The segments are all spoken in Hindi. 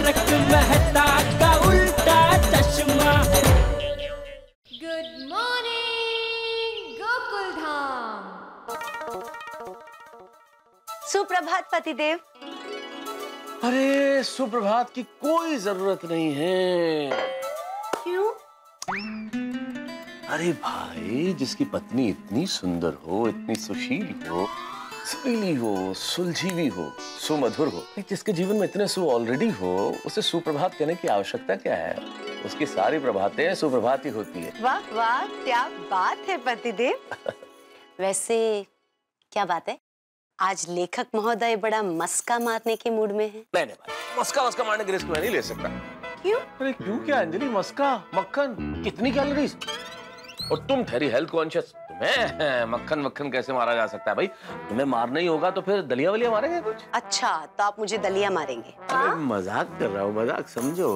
Tarak Mehta Ka Ooltah Chashmah. Good morning Gokuldham. सुप्रभात पतिदेव। अरे सुप्रभात की कोई जरूरत नहीं है। क्यों? अरे भाई, जिसकी पत्नी इतनी सुंदर हो, इतनी सुशील हो, सुरीली हो, सुलझी हुई हो, सुमधुर हो, जिसके जीवन में इतने सु ऑलरेडी हो, उसे सुप्रभात कहने की आवश्यकता क्या है? उसकी सारी प्रभातें सुप्रभात ही होती है। वाह वाह, क्या बात है पतिदेव। वैसे क्या बात है, आज लेखक महोदय बड़ा मस्का मारने के मूड में है? नहीं नहीं, मस्का मारने की रिस्क मैं नहीं ले सकता। क्यों? अरे क्यों क्या अंजलि, मस्का, मक्खन, कितनी कैलोरीज, और तुम ठहरी हेल्थ कॉन्शियस, तुम्हें मक्खन कैसे मारा जा सकता है भाई? तुम्हें मारना ही होगा तो फिर दलिया वलिया मारेंगे कुछ। अच्छा, तो आप मुझे दलिया मारेंगे? अरे मजाक कर रहा हूँ, मजाक समझो।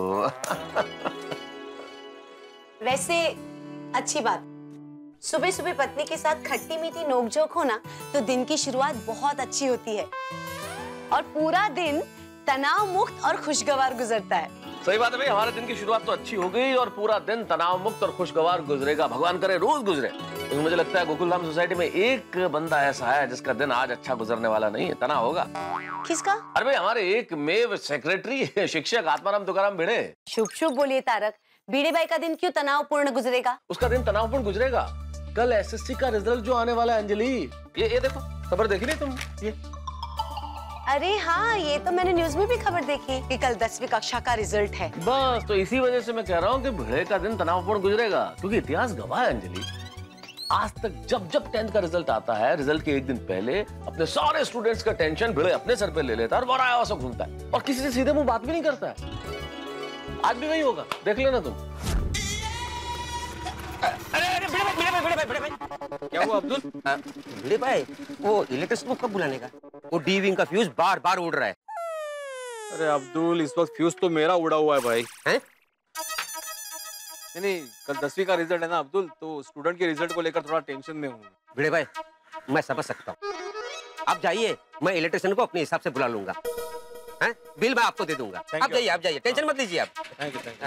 वैसे अच्छी बात, सुबह सुबह पत्नी के साथ खट्टी मीठी नोकझोंक हो ना, तो दिन की शुरुआत बहुत अच्छी होती है और पूरा दिन तनाव मुक्त और खुशगवार गुजरता है। सही बात है भाई, हमारे दिन की शुरुआत तो अच्छी हो गई और पूरा दिन तनाव मुक्त और खुशगवार गुजरेगा। भगवान करे रोज गुजरे। तो मुझे लगता है गोकुल धाम सोसाइटी में एक बंदा ऐसा है जिसका दिन आज अच्छा गुजरने वाला नहीं है। तनाव होगा। किसका? अरे भाई, हमारे एक मेव सेक्रेटरी शिक्षक आत्माराम तुकाराम भिड़े। शुभ शुभ बोलिए तारक, भिड़े भाई का दिन क्यों तनावपूर्ण गुजरेगा? उसका दिन तनावपूर्ण गुजरेगा। कल एसएससी का रिजल्ट जो आने वाला है अंजलि, ये देखो खबर देखी नहीं तुम? ये अरे हाँ, ये तो मैंने न्यूज में भी खबर देखी कि कल 10वीं कक्षा का रिजल्ट है। बस तो इसी वजह से मैं कह रहा हूँ कि भिड़े का दिन तनावपूर्ण गुजरेगा, क्योंकि इतिहास गवाह है अंजलि, आज तक जब 10th का रिजल्ट आता है, रिजल्ट के एक दिन पहले अपने सारे स्टूडेंट्स का टेंशन भिड़े अपने सर पे ले लेता है और बड़ा ऐसा घूमता है और किसी से सीधे मुंह बात भी नहीं करता है। आज भी वही होगा, देख लेना तुम। भिड़े भाई, क्या हुआ अब्दुल? भिड़े भाई, वो इलेक्ट्रिशियन को कब बुलाने का? वो डी विंग का फ्यूज बार बार उड़ रहा है। अरे अब्दुल, इस वक्त फ्यूज तो मेरा उड़ा हुआ है भाई। हैं? नहीं, कल 10वीं का रिजल्ट है ना अब्दुल, तो स्टूडेंट के रिजल्ट को लेकर थोड़ा टेंशन में हूँ। भिड़े भाई, मैं समझ सकता हूँ। आप जाइए, मैं इलेक्ट्रिशियन को अपने हिसाब से बुला लूंगा। हैं? बिल मैं आपको दे दूंगा। आप जाइए, टेंशन मत लीजिए आप। Thank you.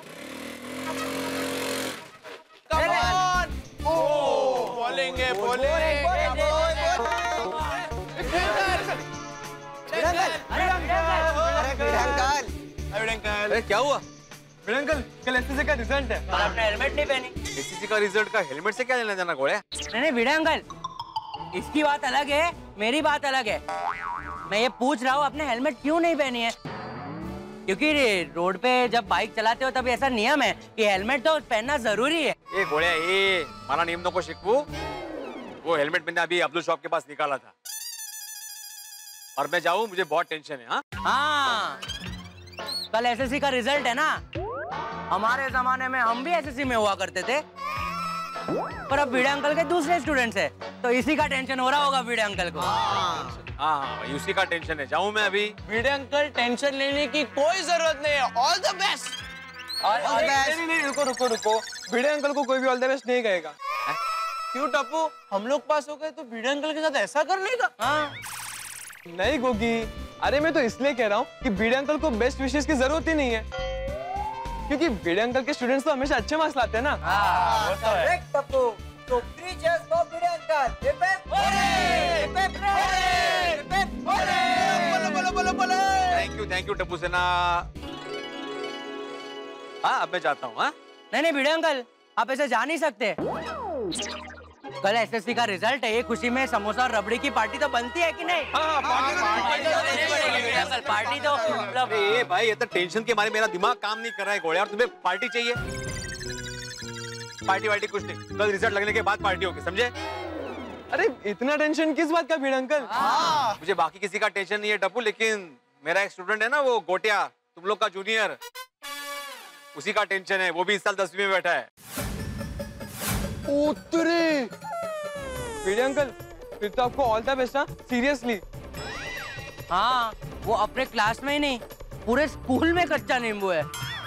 अरे क्या हुआ? अंकल, कल एसएससी का रिजल्ट है। आपने हेलमेट नहीं पहनी। एसएससी का रिजल्ट का हेलमेट से क्या लेना जाना घोड़े? नहीं भिड़े अंकल, इसकी बात अलग है, मेरी बात अलग है। मैं ये पूछ रहा हूँ आपने हेलमेट क्यों नहीं पहनी है? क्योंकि रोड पे जब बाइक चलाते हो तब ऐसा नियम है कि हेलमेट तो पहनना जरूरी है। ये घोड़े, ये मारा नियम को शिकवू। वो हेलमेट मैंने अभी अब्दुल शॉप के पास निकाला था और मैं जाऊँ, मुझे बहुत टेंशन है। हाँ, कल एसएससी का रिजल्ट है ना। हमारे जमाने में हम भी एसएससी में हुआ करते थे, पर अब भिड़े अंकल के दूसरे स्टूडेंट्स है, तो इसी का टेंशन हो रहा होगा भिड़े अंकल को। हाँ भाई, उसी का टेंशन है। जाऊँ मैं अभी? भिड़े अंकल, टेंशन लेने की कोई जरूरत नहीं है। All the best. नहीं, रुको। भिड़े अंकल को कोई भी ऑल द बेस्ट नहीं कहेगा। क्यों टप्पू, हम लोग पास हो गए तो भिड़े अंकल के साथ ऐसा कर लेगा? हाँ। नहीं गोगी, अरे मैं तो इसलिए कह रहा हूँ कि भिड़े अंकल को बेस्ट विशेस की जरूरत ही नहीं है, क्योंकि भिड़े अंकल के स्टूडेंट्स तो हमेशा अच्छे मार्क्स लाते हैं ना। हाँ, टप्पू, तो 3 cheers for Bhide uncle. Thank you Tappu Sena. हाँ, अब मैं जाता हूँ। हाँ, नहीं भिड़े अंकल, आप ऐसे जा नहीं सकते। कल एसएससी का रिजल्ट है, ये खुशी में समोसा और रबड़ी की पार्टी तो बनती है कि नहीं? पार्टी तो मतलब। ए भाई, ये तो टेंशन के मारे मेरा दिमाग काम नहीं कर रहा है घोड़े, और तुम्हें पार्टी चाहिए? पार्टी वार्टी कुछ नहीं, कल रिजल्ट लगने के बाद पार्टी होगी, समझे? अरे इतना टेंशन किस बात का भिड़े अंकल? मुझे बाकी किसी का टेंशन नहीं है टप्पू, लेकिन मेरा एक स्टूडेंट है ना, वो गोटिया, तुम लोग का जूनियर, उसी का टेंशन है। वो भी इस साल 10वीं में बैठा है। उतरे भिड़े अंकल, फिर तो आपको ऑल द बेस्ट। सीरियसली। हाँ, वो अपने क्लास में ही नहीं, पूरे स्कूल में कच्चा नींबू है।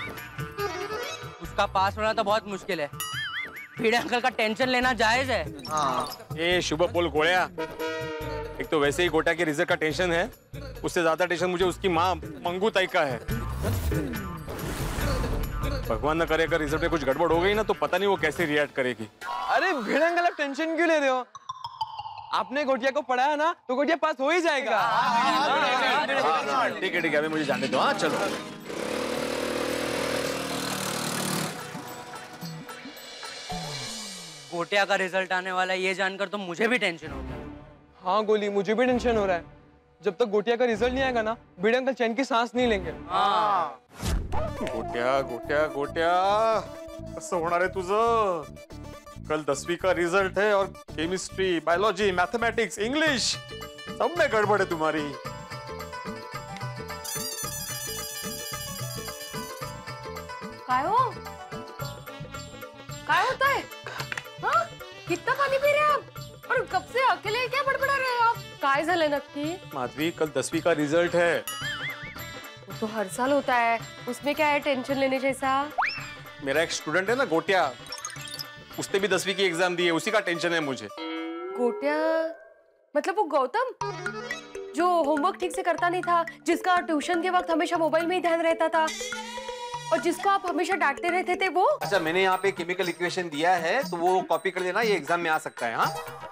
उसका पास होना तो बहुत मुश्किल है। भिड़े अंकल का टेंशन लेना जायज है। ये शुभ बोल घोड़िया, एक तो वैसे ही गोटा के रिजल्ट का टेंशन है, उससे ज्यादा टेंशन मुझे उसकी माँ मंगू ताई का है। भगवान न करे अगर रिजल्ट में कुछ गड़बड़ हो गई ना तो पता नहीं वो कैसे रिएक्ट करेगी। अरे भिड़े अंकल, आप टेंशन क्यों ले रहे हो? आपने गोटिया को पढ़ाया ना तो गोटिया पास हो ही जाएगा। ठीक है अभी मुझे जाने दो। हाँ चलो। गोटिया का रिजल्ट आने वाला है ये जानकर तो मुझे भी टेंशन हो गया। हाँ गोली, मुझे भी टेंशन हो रहा है। जब तक गोटिया का रिजल्ट नहीं आएगा ना, भिड़े अंकल चैन की सांस नहीं लेंगे। गोट्या गोट्या गोट्या कसं होणार आहे तुझं? कल 10वीं का रिजल्ट है और केमिस्ट्री, बायोलॉजी, मैथमेटिक्स, इंग्लिश सब में गड़बड़ है तुम्हारी। काय होता है? हाँ? कितना पानी पी रहे हैं आप? और कब से अकेले क्या बड़बड़ा रहे हैं आप? काय झालं नक्की? माधवी, कल 10वीं का रिजल्ट है। वो तो हर साल होता है, उसमें क्या है टेंशन लेने जैसा? मेरा एक स्टूडेंट है ना गोट्या, उसने भी 10वीं की एग्जाम दी है, उसी का टेंशन है मुझे। गोटिया मतलब वो गौतम जो होमवर्क ठीक से करता नहीं था, जिसका ट्यूशन के वक्त हमेशा मोबाइल में ही ध्यान रहता था और जिसको आप हमेशा डांटते रहते थे वो? अच्छा, मैंने यहाँ पे केमिकल इक्वेशन दिया है तो वो कॉपी कर लेना, ये एग्जाम में आ सकता है। हाँ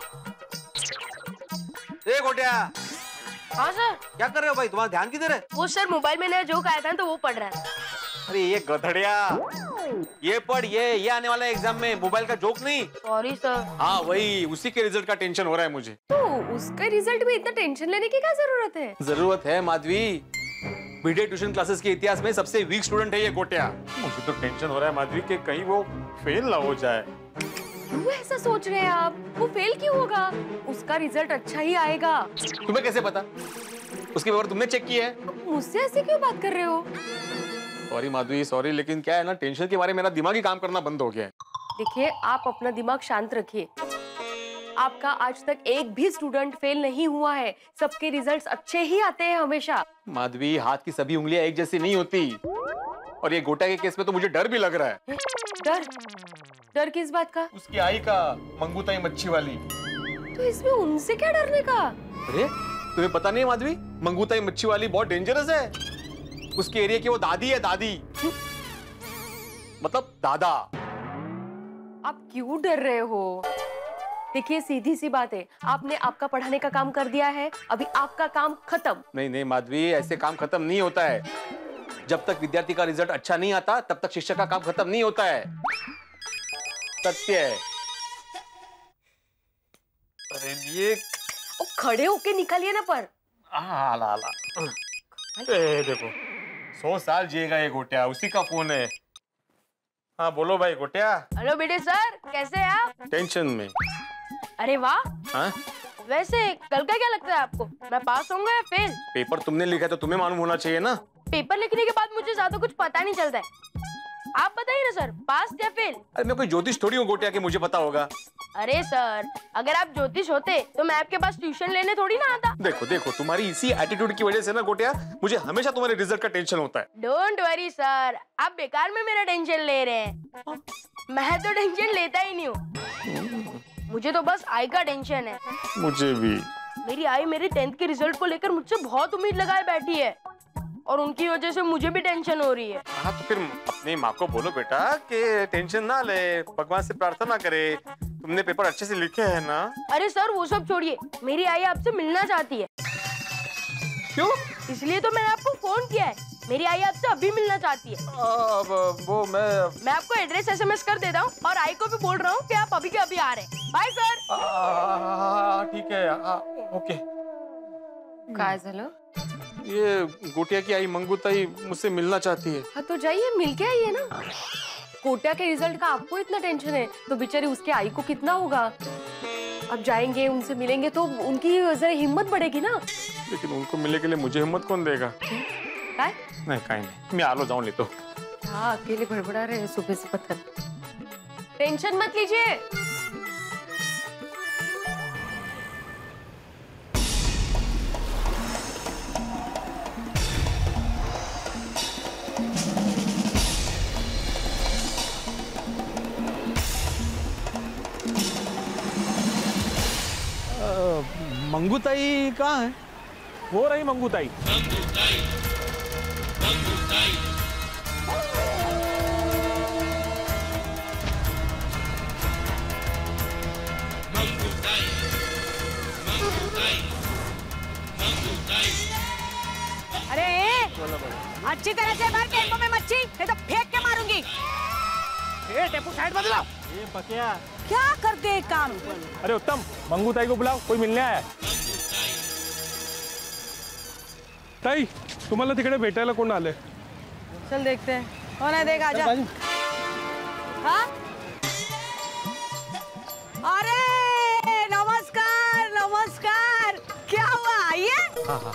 ए गोट्या। हाँ सर। क्या कर रहे हो भाई, तुम्हारा ध्यान किधर है? वो सर मोबाइल में नया जोक आया था तो वो पढ़ रहा है। अरे ये गधड़िया, ये पढ़, ये आने वाला है एग्जाम में, मोबाइल का जोक नहीं। Sorry sir. हाँ वही, उसी के रिजल्ट का टेंशन हो रहा है मुझे। तो उसका रिजल्ट में इतना टेंशन लेने की क्या जरूरत है? जरूरत है माधवी, बीडे ट्यूशन क्लासेस के इतिहास में सबसे वीक स्टूडेंट है ये गोट्या। मुझे तो टेंशन हो रहा है माधवी कि कहीं वो फेल ना हो जाए। क्यों ऐसा सोच रहे हैं आप? वो फेल क्यों होगा? उसका रिजल्ट अच्छा ही आएगा। तुम्हें कैसे पता? उसके पेपर तुमने चेक किया है? मुझसे ऐसे क्यों बात कर रहे हो? सॉरी माधवी सॉरी, लेकिन क्या है ना, टेंशन के बारे में मेरा दिमाग ही काम करना बंद हो गया है। देखिए, आप अपना दिमाग शांत रखिए। आपका आज तक एक भी स्टूडेंट फेल नहीं हुआ है, सबके रिजल्ट्स अच्छे ही आते हैं हमेशा। माधवी, हाथ की सभी उंगलियां एक जैसी नहीं होती, और ये गोटा के केस में तो मुझे डर भी लग रहा है। डर? डर किस बात का? उसकी आई का, मंगूताई मच्छी वाली। तो इसमें उनसे क्या डरने का? अरे तुम्हें पता नहीं माधवी, मंगूताई मच्छी वाली बहुत डेंजरस है। उसके एरिया की वो दादी है, दादी मतलब दादा। आप क्यों डर रहे हो? देखिए, सीधी सी बात है, आपने आपका पढ़ाने का काम कर दिया है, अभी आपका काम खत्म। नहीं नहीं माधवी, ऐसे काम खत्म नहीं होता है। जब तक विद्यार्थी का रिजल्ट अच्छा नहीं आता तब तक शिक्षक का काम खत्म नहीं होता है, सत्य है। अरे ये खड़े होके निकालिए ना पर। ला देखो 100 साल जिएगा ये गोट्या, उसी का फोन है। हाँ बोलो भाई गोट्या। हेलो बेटे सर, कैसे हैं आप? टेंशन में। अरे वाह। हाँ? वैसे कल का क्या लगता है आपको, मैं पास होऊंगा या फेल? पेपर तुमने लिखा है तो तुम्हें मालूम होना चाहिए ना। पेपर लिखने के बाद मुझे ज्यादा कुछ पता नहीं चलता है। आप बताइए ना सर, पास या फेल? अरे मैं कोई ज्योतिष थोड़ी हूँ गोट्या कि मुझे पता होगा। अरे सर, अगर आप ज्योतिष होते तो मैं आपके पास ट्यूशन लेने थोड़ी ना आता। देखो देखो, तुम्हारी इसी एटीट्यूड की वजह से ना गोट्या, मुझे हमेशा तुम्हारे रिजल्ट का टेंशन होता है। डोंट वरी सर, आप बेकार में मेरा टेंशन ले रहे हैं। मैं तो टेंशन लेता ही नहीं हूँ, मुझे तो बस आई का टेंशन है। मुझे भी। मेरी आई मेरे 10th के रिजल्ट को लेकर मुझसे बहुत उम्मीद लगाए बैठी है और उनकी वजह से मुझे भी टेंशन हो रही है। हाँ तो फिर अपनी माँ को बोलो बेटा कि टेंशन ना ले, भगवान से प्रार्थना करे। तुमने पेपर अच्छे से लिखे हैं ना? अरे सर वो सब छोड़िए, मेरी आई आपसे मिलना चाहती है। क्यों? इसलिए तो मैंने आपको फोन किया है, मेरी आई आपसे अभी मिलना चाहती है। वो मैं आपको एड्रेस SMS कर देता हूँ और आई को भी बोल रहा हूँ कि आप अभी के अभी आ रहे हैं। Bye sir. ठीक है, ओके। काय झालं? ये गोटिया की आई मंगूताई मुझसे मिलना चाहती है। हाँ तो जाइए, मिल के आइए ना। गोटिया के रिजल्ट का आपको इतना टेंशन है तो बेचारी उसके आई को कितना होगा। अब जाएंगे, उनसे मिलेंगे तो उनकी जरा हिम्मत बढ़ेगी ना। लेकिन उनको मिलने के लिए मुझे हिम्मत कौन देगा? काय? नहीं काई नहीं, मैं आलो जाऊं ले तो। हाँ, अकेले बड़बड़ा रहे सुबह से पत्थर। टेंशन मत लीजिए। मंगूताई कहाँ है? वो रही मंगूताई। अच्छी तरह से भर टेम्पो में मच्छी, नहीं तो फेंक के मारूंगी। टेम्पो साइड बदला। ये पकिया क्या करते एक काम। अरे उत्तम, मंगू ताई को बुलाओ, कोई मिलने आया है। ताई, तुम्हाला तिकडे भेटायला कोण आले? चल देखते हैं कौन है, देख आजा। हाँ? अरे नमस्कार नमस्कार, क्या हुआ, आइए। हाँ हाँ।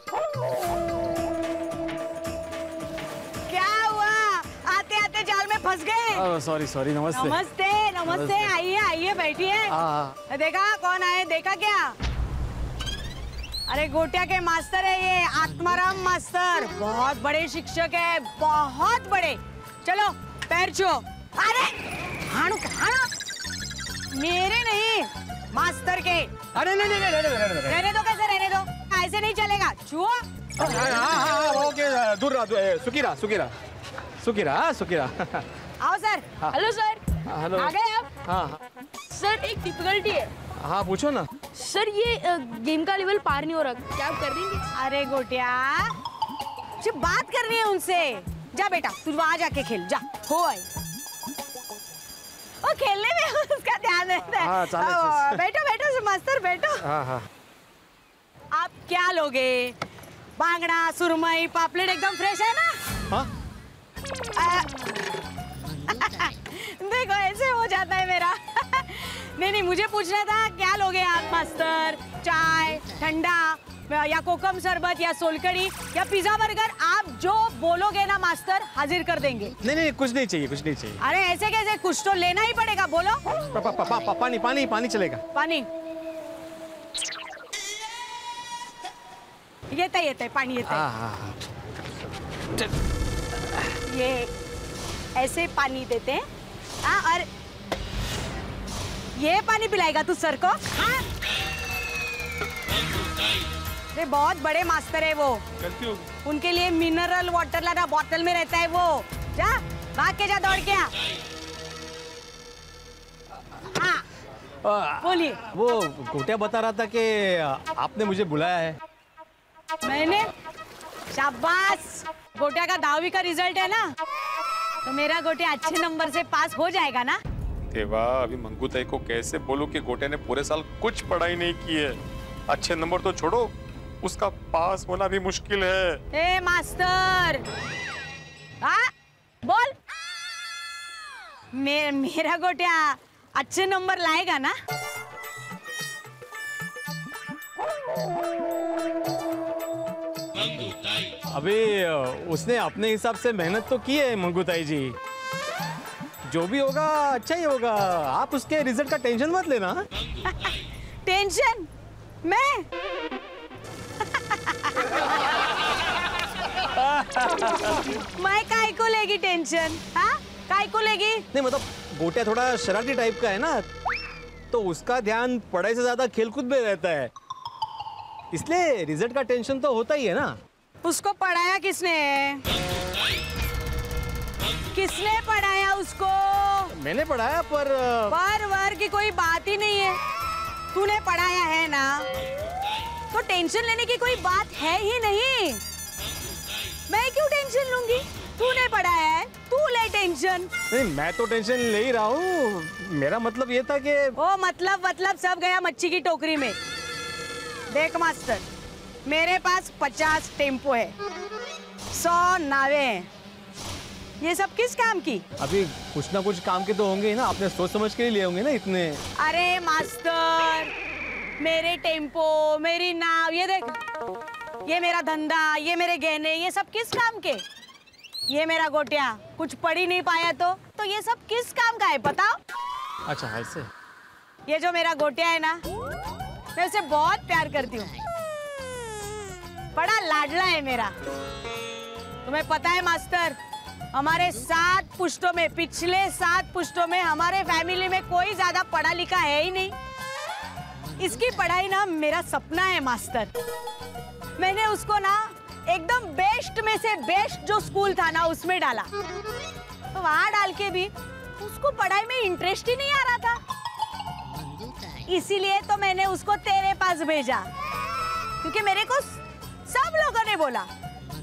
क्या हुआ, आते आते जाल में फंस गए। सॉरी सॉरी, नमस्ते। नमस्ते नमस्ते, आइए आइए बैठिए। देखा कौन आए, देखा क्या? अरे गोटिया के मास्टर है ये, आत्माराम मास्टर, बहुत बड़े शिक्षक है, बहुत बड़े। चलो पैर छुओ। अरे हाणु मेरे नहीं, मास्टर के। अरे नहीं रहने दो, कैसे रहने दो, ऐसे नहीं चलेगा, छुओ। ओके, दूर रहा, सुकीरा। आओ सर। Hello sir. हेलो। आ गए आप? हाँ सर एक डिफिकल्टी है। हाँ, पूछो ना। सर ये गेम का लेवल पार नहीं हो रहा, क्या आप कर देंगे? अरे गोटिया, जो बात करनी है उनसे, जा बेटा तू वहां जाके खेल, जा हो आई। वो खेलने में उसका ध्यान रहता है। हाँ, चालेल। बैठो मास्टर बैठो। हाँ। आप क्या लोगे? बांगड़ा, सुरमई, पापलेट एकदम फ्रेश है ना? हाँ? देखो ऐसे हो जाता है मेरा। नहीं, मुझे पूछना था क्या लोगे आप मास्टर? चाय, ठंडा या कोकम शरबत या सोलकड़ी या पिज्जा बर्गर, आप जो बोलोगे ना मास्टर, हाजिर कर देंगे। नहीं, कुछ नहीं चाहिए। अरे ऐसे कैसे, कुछ तो लेना ही पड़ेगा, बोलो। पानी चलेगा। पानी येते पानी येते। हाँ। ये ऐसे पानी देते हैं। हाँ, और ये पानी पिलाएगा तू सर को? हाँ? ये बहुत बड़े मास्टर है वो, गलती होगी। उनके लिए मिनरल वाटर लाना बोतल में रहता है वो। जा भाग के जा, दौड़ के आ। हाँ बोलिए। वो गोटिया बता रहा था कि आपने मुझे बुलाया है। मैंने? शाबाश, गोटिया का 10वीं का रिजल्ट है ना, तो मेरा गोटिया अच्छे नंबर से पास हो जाएगा ना। देवा, अभी मंगू ताई को कैसे बोलूं कि गोटिया ने पूरे साल कुछ पढ़ाई नहीं की है। अच्छे नंबर तो छोड़ो, उसका पास होना भी मुश्किल है। ए मास्टर, हाँ बोल। मेरा गोटिया अच्छे नंबर लाएगा ना? अभी उसने अपने हिसाब से मेहनत तो की है मंगू ताई जी, जो भी होगा अच्छा ही होगा। आप उसके रिजल्ट का टेंशन मत लेना। टेंशन? मैं? मैं काय को लेगी टेंशन? हाँ, काय को लेगी? नहीं मतलब गोटिया थोड़ा शरारती टाइप का है ना, तो उसका ध्यान पढ़ाई से ज्यादा खेलकूद में रहता है, इसलिए रिजल्ट का टेंशन तो होता ही है ना। उसको पढ़ाया किसने? किसने पढ़ाया उसको? मैंने पढ़ाया, पर वर की कोई बात ही नहीं है। तूने पढ़ाया है ना, तो टेंशन लेने की कोई बात है ही नहीं। मैं क्यों टेंशन लूंगी? तूने पढ़ाया है, तू ले टेंशन। नहीं, मैं तो टेंशन ले ही रहा हूँ। मेरा मतलब ये था कि ओ मतलब सब गया मच्छी की टोकरी में। देख मास्टर, मेरे पास 50 टेम्पो है, 100 नावें हैं। ये सब किस काम की? अभी कुछ ना कुछ काम के तो होंगे ही ना, आपने सोच समझ के ही लिए होंगे ना इतने। अरे मास्टर, मेरे टेम्पो, मेरी नाव, ये देख, ये मेरा धंधा, ये मेरे गहने, ये सब किस काम के? ये मेरा गोटिया कुछ पढ़ ही नहीं पाया तो ये सब किस काम का है बताओ? अच्छा ऐसे। ये जो मेरा गोटिया है ना, मैं उसे बहुत प्यार करती हूँ, बड़ा लाडला है मेरा। तुम्हें पता है मास्टर, हमारे 7 पुश्तों में, पिछले 7 पुश्तों में हमारे फैमिली में कोई ज्यादा पढ़ा लिखा है ही नहीं। इसकी पढ़ाई ना मेरा सपना है मास्टर। मैंने उसको ना एकदम बेस्ट में से बेस्ट जो स्कूल था ना उसमें डाला, तो वहां डाल के भी उसको पढ़ाई में इंटरेस्ट ही नहीं आ रहा था। इसीलिए तो मैंने उसको तेरे पास भेजा, क्योंकि मेरे को सब लोगों ने बोला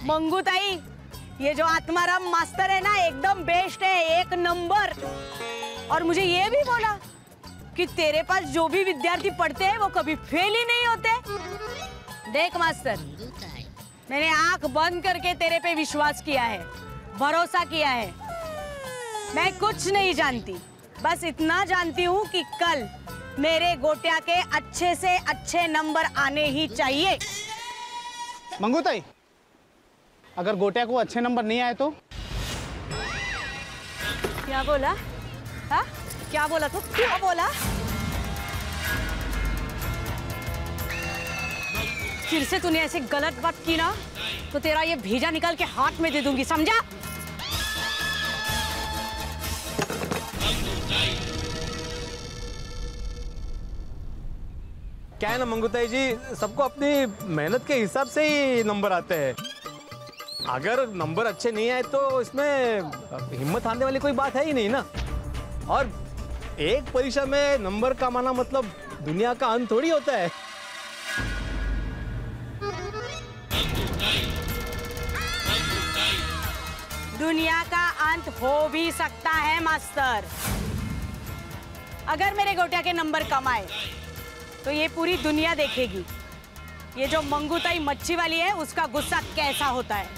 मंगू ताई, ये जो आत्माराम मास्टर है ना एकदम बेस्ट है, 1 नंबर। और मुझे ये भी बोला कि तेरे पास जो भी विद्यार्थी पढ़ते हैं वो कभी फेल ही नहीं होते। देख मास्टर, मैंने आंख बंद करके तेरे पे विश्वास किया है, भरोसा किया है। मैं कुछ नहीं जानती, बस इतना जानती हूँ कि कल मेरे गोटिया के अच्छे से अच्छे नंबर आने ही चाहिए। मंगू ताई, अगर गोटिया को अच्छे नंबर नहीं आए तो? क्या बोला? हाँ? क्या बोला तू? क्या बोला? फिर से तूने ऐसे गलत बात की ना तो तेरा ये भेजा निकाल के हाथ में दे दूंगी, समझा? क्या है ना मंगूताई जी, सबको अपनी मेहनत के हिसाब से ही नंबर आते हैं। अगर नंबर अच्छे नहीं आए तो इसमें हिम्मत हारने वाली कोई बात है ही नहीं ना। और एक परीक्षा में नंबर कमाना मतलब दुनिया का अंत थोड़ी होता है। दुनिया का अंत हो भी सकता है मास्टर। अगर मेरे गोटिया के नंबर कम आए तो ये पूरी दुनिया देखेगी ये जो मंगूताई मच्छी वाली है उसका गुस्सा कैसा होता है।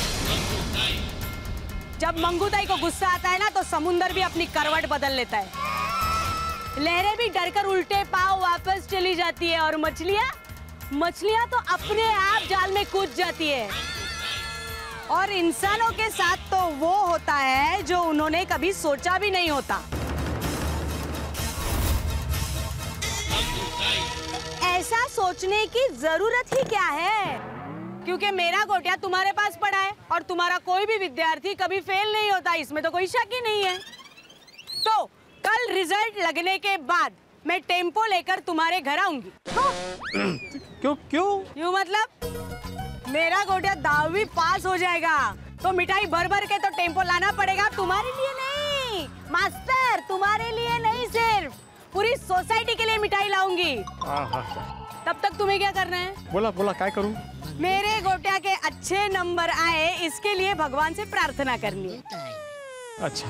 जब मंगूताई को गुस्सा आता है ना तो समुंदर भी अपनी करवट बदल लेता है, लहरें भी डरकर उल्टे पांव वापस चली जाती है और मछलियां तो अपने आप जाल में कूद जाती है। और इंसानों के साथ तो वो होता है जो उन्होंने कभी सोचा भी नहीं होता। ऐसा सोचने की जरूरत ही क्या है, क्योंकि मेरा गोटिया तुम्हारे पास पड़ा है और तुम्हारा कोई भी विद्यार्थी कभी फेल नहीं होता, इसमें तो कोई शक ही नहीं है। तो कल रिजल्ट लगने के बाद मैं टेम्पो लेकर तुम्हारे घर आऊंगी। क्यों? यूं मतलब मेरा गोटिया 10वीं पास हो जाएगा तो मिठाई भर भर के तो टेम्पो लाना पड़ेगा, तुम्हारे लिए नहीं मास्टर, तुम्हारे लिए नहीं, सिर्फ पूरी सोसाइटी के लिए मिठाई लाऊंगी। तब तक तुम्हें क्या करना है? बोला क्या करूं? मेरे गोटिया के अच्छे नंबर आए इसके लिए भगवान से प्रार्थना करनी है। अच्छा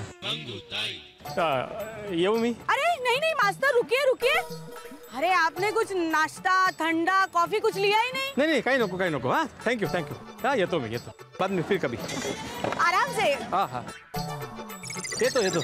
ये मी? अरे नहीं मास्टर, रुकिए। अरे आपने कुछ नाश्ता, ठंडा, कॉफी कुछ लिया ही नहीं? नहीं काही नको। हाँ थैंक यू। हाँ येतो बाद में फिर कभी। आराम से। हाँ येतो।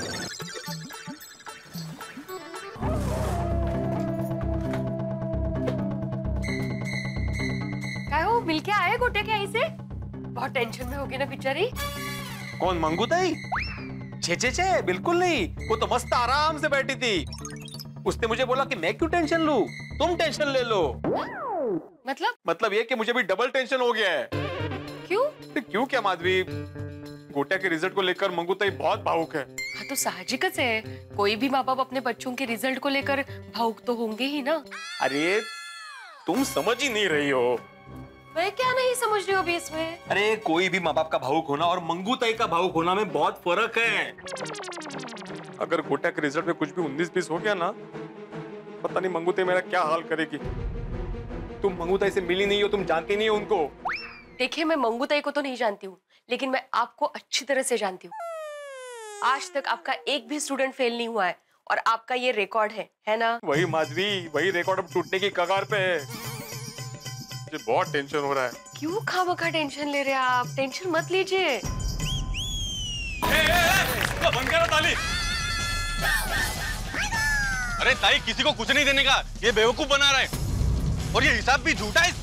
क्या हो, मिलके आए गोटे के आई से? बहुत टेंशन में होगी ना बेचारी। कौन, मंगूताई? छे बिल्कुल नहीं, वो तो मस्त आराम से बैठी थी। उसने मुझे बोला कि मैं क्यों टेंशन लूं, तुम टेंशन ले लो। मतलब ये कि मुझे भी डबल टेंशन हो गया है। क्यों क्या माधवी, गोटिया के रिजल्ट को लेकर मंगूताई बहुत भावुक है। हाँ तो साहजिक है, कोई भी माँ बाप अपने बच्चों के रिजल्ट को लेकर भावुक तो होंगे ही ना। अरे तुम समझ ही नहीं रही हो। मैं क्या नहीं समझ रही हूँ अभी इसमें? अरे कोई भी माँ बाप का भावुक होना और मंगूताई का भावुक होना में बहुत फर्क है। अगर गोटिया के रिजल्ट में कुछ भी 19-20 हो गया ना, पता नहीं मंगूताई मेरा क्या हाल करेगी। तुम मंगूताई से मिली नहीं हो, तुम जानती नहीं हो उनको। देखिए, मैं मंगूताई को तो नहीं जानती हूँ, लेकिन मैं आपको अच्छी तरह से जानती हूँ। आज तक आपका एक भी स्टूडेंट फेल नहीं हुआ है और आपका ये रिकॉर्ड है ना? वही माधवी, वही रिकॉर्ड अब टूटने की कगार पे है। मुझे बहुत टेंशन हो रहा है। क्यों खामखा टेंशन ले रहे हैं आप? टेंशन मत लीजिए। बंद करो ताली। अरे ताई, किसी को कुछ नहीं देने का, ये बेवकूफ बना रहा है और ये हिसाब भी झूठा है।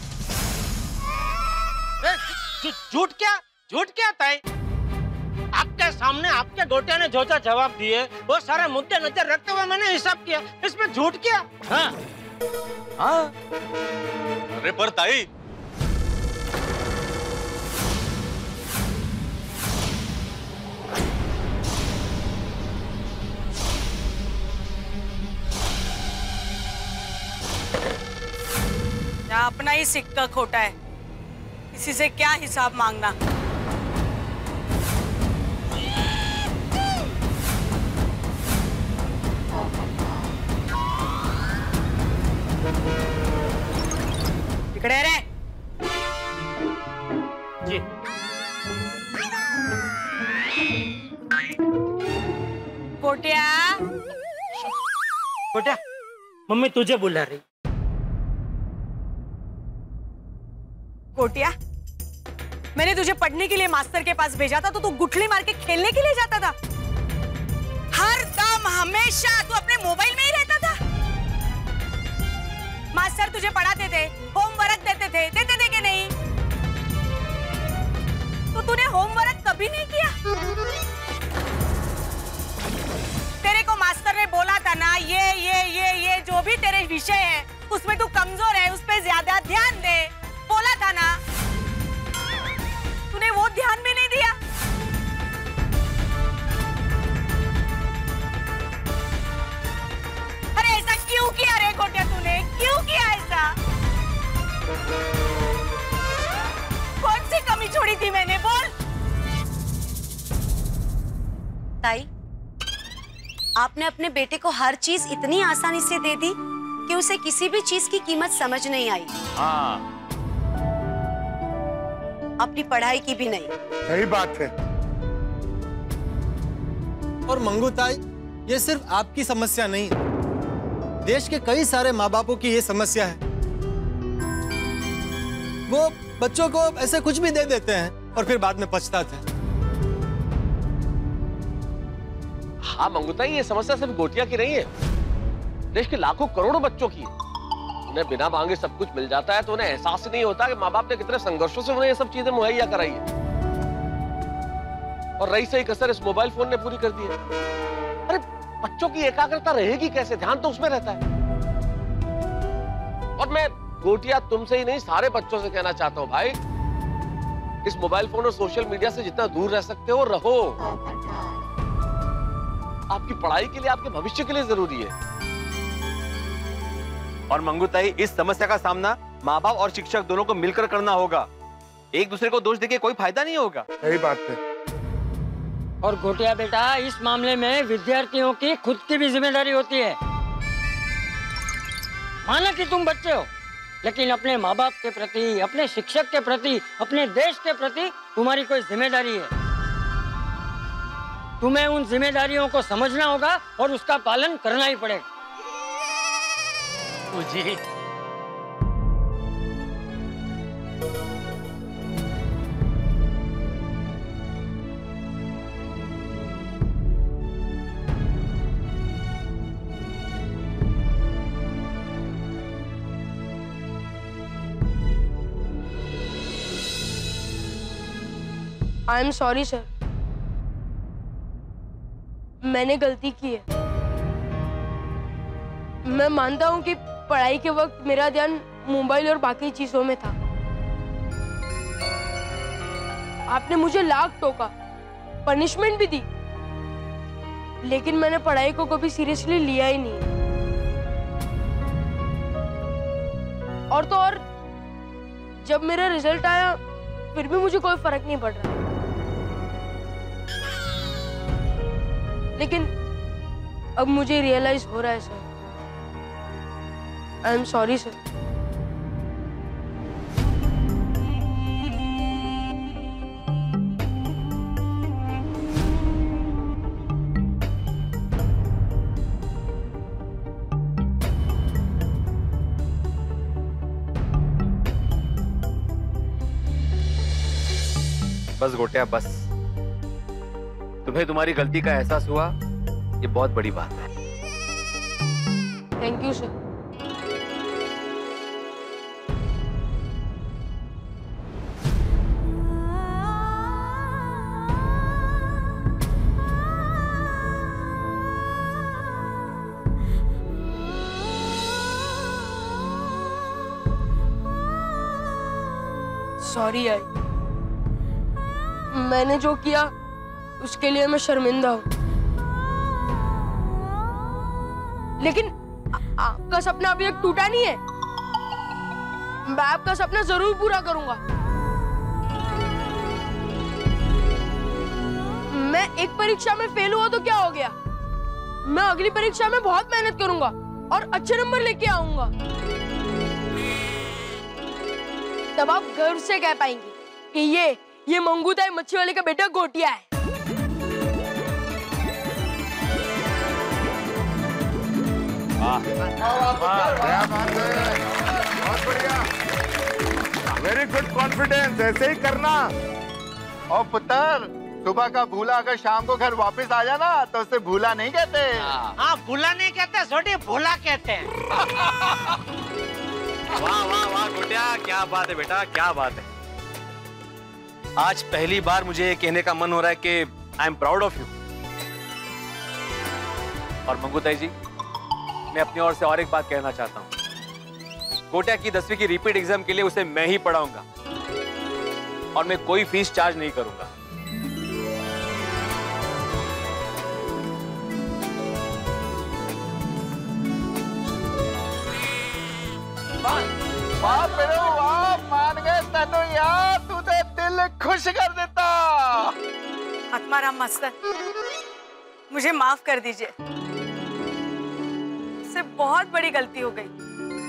झूठ क्या ताई? आपके सामने आपके गोटिया ने जो जवाब दिए वो सारे मुद्दे नजर रखते हुए मैंने हिसाब किया, इसमें झूठ क्या? हाँ। अरे पर ताई, अपना ही सिक्का खोटा है, किसी से क्या हिसाब मांगना। इकडे रे जी। गोटिया। गोटिया, मम्मी तुझे बुला रही। गोटिया, मैंने तुझे पढ़ने के लिए मास्टर के पास भेजा था तो तू गुठली मार के खेलने के लिए जाता था। हर दम हमेशा तू अपने मोबाइल में ही रहता था। मास्टर तुझे पढ़ाते थे, होमवर्क देते थे कि नहीं? तो तूने होमवर्क कभी नहीं किया? तेरे को मास्टर ने बोला था ना, ये जो भी तेरे विषय है उसमें तू कमजोर है, उस पे ज्यादा ध्यान दे, बोला था ना? तूने वो ध्यान भी नहीं दिया। अरे ऐसा क्यों किया रे गोटिया तूने? क्यों किया ऐसा? कौन सी कमी छोड़ी थी मैंने, बोल। ताई, आपने अपने बेटे को हर चीज इतनी आसानी से दे दी कि उसे किसी भी चीज की कीमत समझ नहीं आई। हाँ, अपनी पढ़ाई की भी नहीं। सही बात है। और मंगू ताई, ये सिर्फ आपकी समस्या नहीं, देश के कई सारे माँ बापों की ये समस्या है। वो बच्चों को ऐसे कुछ भी दे देते हैं और फिर बाद में पछताते हैं। हाँ मंगूता, ये समस्या सिर्फ गोटिया की नहीं है, देश के लाखों करोड़ों बच्चों की है। उन्हें बिना मांगे सब कुछ मिल जाता है तो उन्हें एहसास ही नहीं होता कि माँ बाप ने कितने संघर्षों से उन्हें ये सब चीजें मुहैया कराई है। और रही सही कसर इस मोबाइल फोन ने पूरी कर दी है। अरे बच्चों की एकाग्रता रहेगी कैसे? ध्यान तो उसमें रहता है। और मैं गोटिया तुमसे ही नहीं, सारे बच्चों से कहना चाहता हूं भाई, इस मोबाइल फोन और सोशल मीडिया से जितना दूर रह सकते हो रहो। आपकी पढ़ाई के लिए, आपके भविष्य के लिए जरूरी है। और मंगूताई, इस समस्या का सामना माँ बाप और शिक्षक दोनों को मिलकर करना होगा। एक दूसरे को दोष देके कोई फायदा नहीं होगा। सही बात है। और गोटिया बेटा, इस मामले में विद्यार्थियों की खुद की भी जिम्मेदारी होती है। माना कि तुम बच्चे हो, लेकिन अपने माँ बाप के प्रति, अपने शिक्षक के प्रति, अपने देश के प्रति तुम्हारी कोई जिम्मेदारी है। तुम्हें उन जिम्मेदारियों को समझना होगा और उसका पालन करना ही पड़ेगा। जी आई एम सॉरी सर, मैंने गलती की है। मैं मानता हूँ कि पढ़ाई के वक्त मेरा ध्यान मोबाइल और बाकी चीजों में था। आपने मुझे लाख टोका, पनिशमेंट भी दी, लेकिन मैंने पढ़ाई को कभी सीरियसली लिया ही नहीं। और तो और जब मेरा रिजल्ट आया फिर भी मुझे कोई फर्क नहीं पड़ रहा। लेकिन अब मुझे रियलाइज हो रहा है sir. I am sorry sir. बस गोटिया, बस। तुम्हें तुम्हारी गलती का एहसास हुआ, ये बहुत बड़ी बात है। Thank you sir. सॉरी यार, मैंने जो किया उसके लिए मैं शर्मिंदा हूं। लेकिन आपका सपना अभी तक टूटा नहीं है। मैं आपका सपना जरूर पूरा करूंगा। मैं एक परीक्षा में फेल हुआ तो क्या हो गया? मैं अगली परीक्षा में बहुत मेहनत करूंगा और अच्छे नंबर लेके आऊंगा। तब आप गर्व से कह पाएंगे कि ये मंगूताई मच्छी वाले का बेटा गोटिया है। बहुत बढ़िया, वेरी गुड कॉन्फिडेंस, ऐसे ही करना। और पुत्र, सुबह का भूला अगर शाम को घर वापस आ जाना तो उसे भूला नहीं कहते। हाँ, भूला नहीं कहते, छोटे भूला कहते हैं। वाह वाह वाह गोटिया, क्या बात है बेटा, क्या बात है। आज पहली बार मुझे कहने का मन हो रहा है कि I am proud of you. और मंगूताई जी, मैं अपनी ओर से और एक बात कहना चाहता हूँ। गोटिया की 10वीं की रिपीट एग्जाम के लिए उसे मैं ही पढ़ाऊंगा और मैं कोई फीस चार्ज नहीं करूंगा। वाह मेरे वाह, मान गए तनु यार, तूने दिल खुश कर देता। आत्माराम मास्टर, मुझे माफ कर दीजिए, इससे बहुत बड़ी गलती हो गई।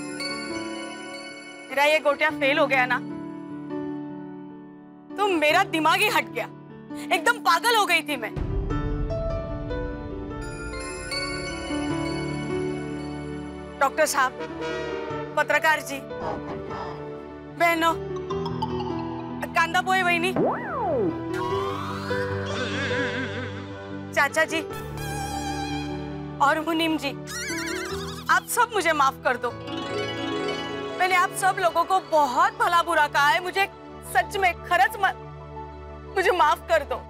मेरा ये गोटिया फेल हो गया ना, तो मेरा दिमाग ही हट गया, एकदम पागल हो गई थी मैं। डॉक्टर साहब, पत्रकार जी, बहनों, कांदा पोहे वहिनी, चाचा जी और मुनीम जी, आप सब मुझे माफ कर दो। मैंने आप सब लोगों को बहुत भला बुरा कहा है, मुझे सच में खरच मुझे माफ कर दो।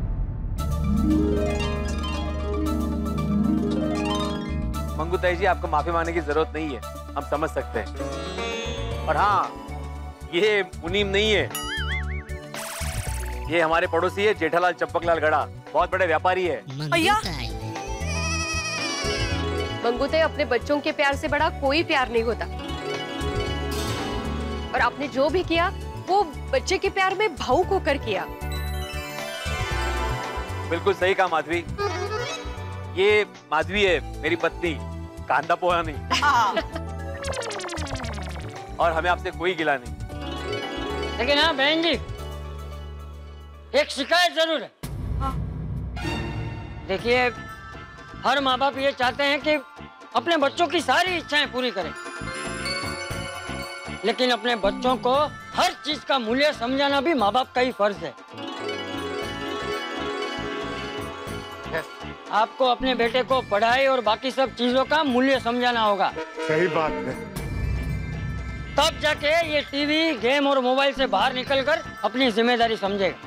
मंगूताई जी, आपको माफी मांगने की जरूरत नहीं है, हम समझ सकते हैं। और हाँ, ये मुनीम नहीं है, ये हमारे पड़ोसी है जेठालाल चंपकलाल गड़ा, बहुत बड़े व्यापारी है। भैया, मंगूताई, अपने बच्चों के प्यार से बड़ा कोई प्यार नहीं होता। और आपने जो भी किया वो बच्चे के प्यार में भावुक होकर किया। बिल्कुल सही कहा माधवी, ये माधवी है मेरी पत्नी, कांदा पोहा नहीं। और हमें आपसे कोई गिला नहीं। लेकिन हाँ बहन जी, एक शिकायत जरूर है। देखिए, हर माँ बाप ये चाहते हैं कि अपने बच्चों की सारी इच्छाएं पूरी करें, लेकिन अपने बच्चों को हर चीज का मूल्य समझाना भी माँ बाप का ही फर्ज है। आपको अपने बेटे को पढ़ाई और बाकी सब चीजों का मूल्य समझाना होगा। सही बात है। तब जाके ये टीवी, गेम और मोबाइल से बाहर निकलकर अपनी जिम्मेदारी समझेगा।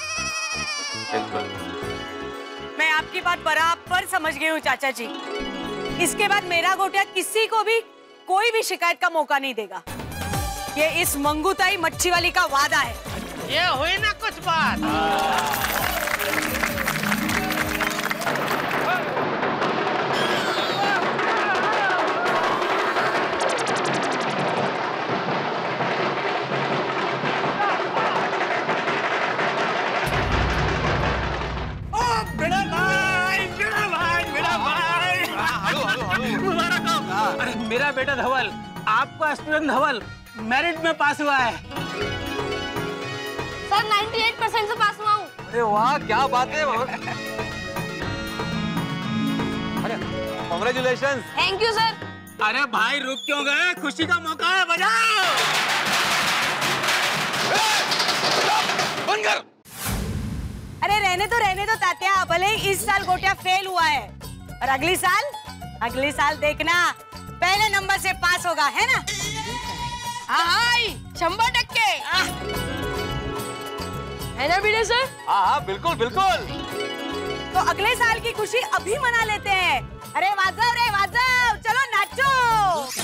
मैं आपकी बात बराबर समझ गई हूँ चाचा जी। इसके बाद मेरा गोटिया किसी को भी कोई भी शिकायत का मौका नहीं देगा। ये इस मंगूताई मच्छी वाली का वादा है। ये हुई ना कुछ बात। मेरा बेटा धवल, आपका स्टूडेंट धवल मेरिट में पास हुआ है। सर 98% से पास हुआ हूँ। अरे वाह, क्या बात है। अरे कांग्रेचुलेशंस। Thank you sir. अरे भाई रुक क्यों गए, खुशी का मौका है, बजाओ। बंद कर। अरे रहने दो तात्या, भले ही इस साल गोटिया फेल हुआ है, और अगली साल देखना पहले नंबर से पास होगा, है ना? हाँ 100% है ना विनय सर? हाँ बिल्कुल बिल्कुल। तो अगले साल की खुशी अभी मना लेते हैं। अरे वाजव, चलो नाचो।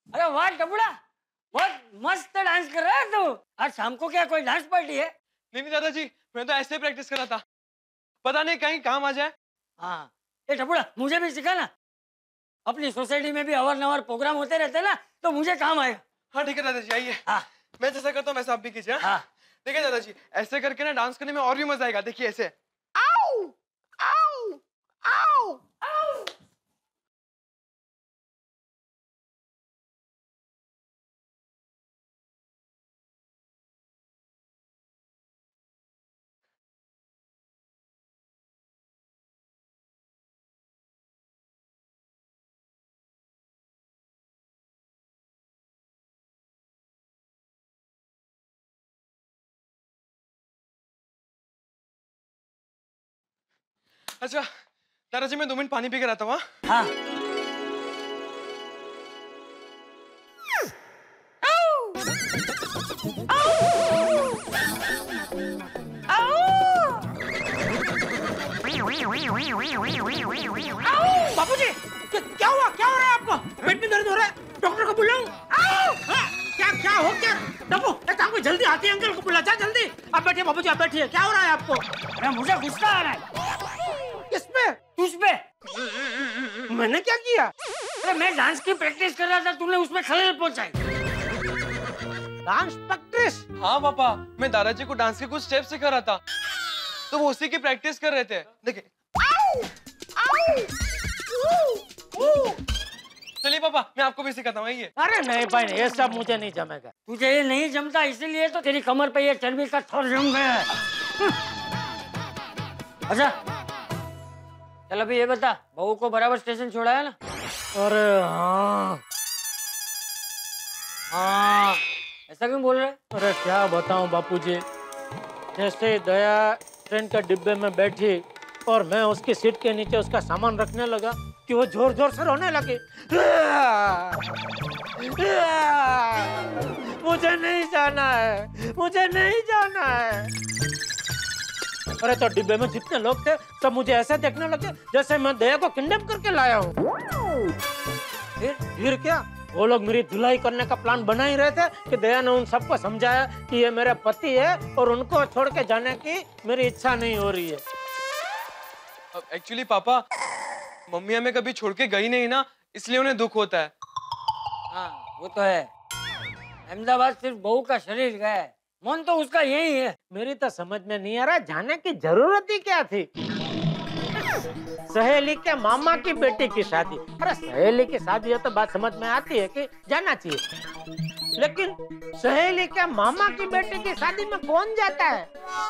अरे वाह टबुड़ा, बहुत मस्त डांस कर रहा है तू। आज शाम को क्या कोई डांस पार्टी है? नहीं दादाजी, मैं तो ऐसे प्रैक्टिस कर रहा था, पता नहीं कहीं काम आ जाए। हाँ, ये टबुड़ा मुझे भी सिखाना। अपनी सोसाइटी में भी अवारनवार प्रोग्राम होते रहते ना, तो मुझे काम आएगा। हाँ ठीक है दादाजी, आइए। हाँ। मैं जैसा करता हूँ वैसा आप भी कीजिए। हाँ। देखिए दादाजी, ऐसे करके ना डांस करने में और भी मजा आएगा। देखिए ऐसे। आओ, आओ, आओ, आओ। अच्छा दादाजी, मैं 2 मिनट पानी पी के आता हूँ। हाँ। बापूजी, क्या हुआ? क्या हो रहा है आपको? पेट में दर्द हो रहा है? डॉक्टर को बुलाऊं? क्या हो क्या? डब्बू, एक काम को जल्दी आती अंकल को बुला, जा जल्दी। आप बैठिए बापूजी, आप बैठिए। क्या हो रहा है आपको? अरे मुझे गुस्सा आ रहा है। किस पे? तुझ पे। मैंने क्या किया? अरे मैं डांस की प्रैक्टिस कर रहा था, तूने उसमें खलल पहुंचाई। Dance practice? हाँ पापा, मैं दादाजी को डांस के कुछ स्टेप सिखा रहा था, तो वो उसी की प्रैक्टिस कर रहे थे। देखिए। चलिए पापा, मैं आपको भी सिखाता हूँ। आइए। अरे नहीं भाई, ये सब मुझे नहीं जमेगा। तुझे ये नहीं जमता, इसीलिए तो तेरी कमर पे ये चर्बी का थर जम गया है। अच्छा चल अभी ये बता, बहू को बराबर स्टेशन छोड़ा है ना? अरे हाँ हाँ, ऐसा क्यों बोल रहे? अरे क्या बताऊं बापूजी, जैसे दया ट्रेन के डिब्बे में बैठी और मैं उसकी सीट के नीचे उसका सामान रखने लगा कि वो जोर जोर से रोने लगी। मुझे नहीं जाना है, मुझे नहीं जाना है। अरे तो डिब्बे में जितने लोग थे सब मुझे ऐसे देखने लगे जैसे मैं दया को किडनैप करके लाया हूँ। फिर क्या, वो लोग मेरी धुलाई करने का प्लान बना ही रहे थे कि दया ने उन सबको समझाया कि ये मेरे पति है और उनको छोड़ के जाने की मेरी इच्छा नहीं हो रही है। एक्चुअली पापा, मम्मी हमें कभी छोड़ के गई नहीं ना, इसलिए उन्हें दुख होता है। हाँ वो तो है। अहमदाबाद सिर्फ बहू का शरीर गया है, मन तो उसका यही है। मेरी तो समझ में नहीं आ रहा जाने की जरूरत ही क्या थी। सहेली के मामा की बेटी की शादी, अरे सहेली की शादी है तो बात समझ में आती है कि जाना चाहिए, लेकिन सहेली के मामा की बेटी की शादी में कौन जाता है?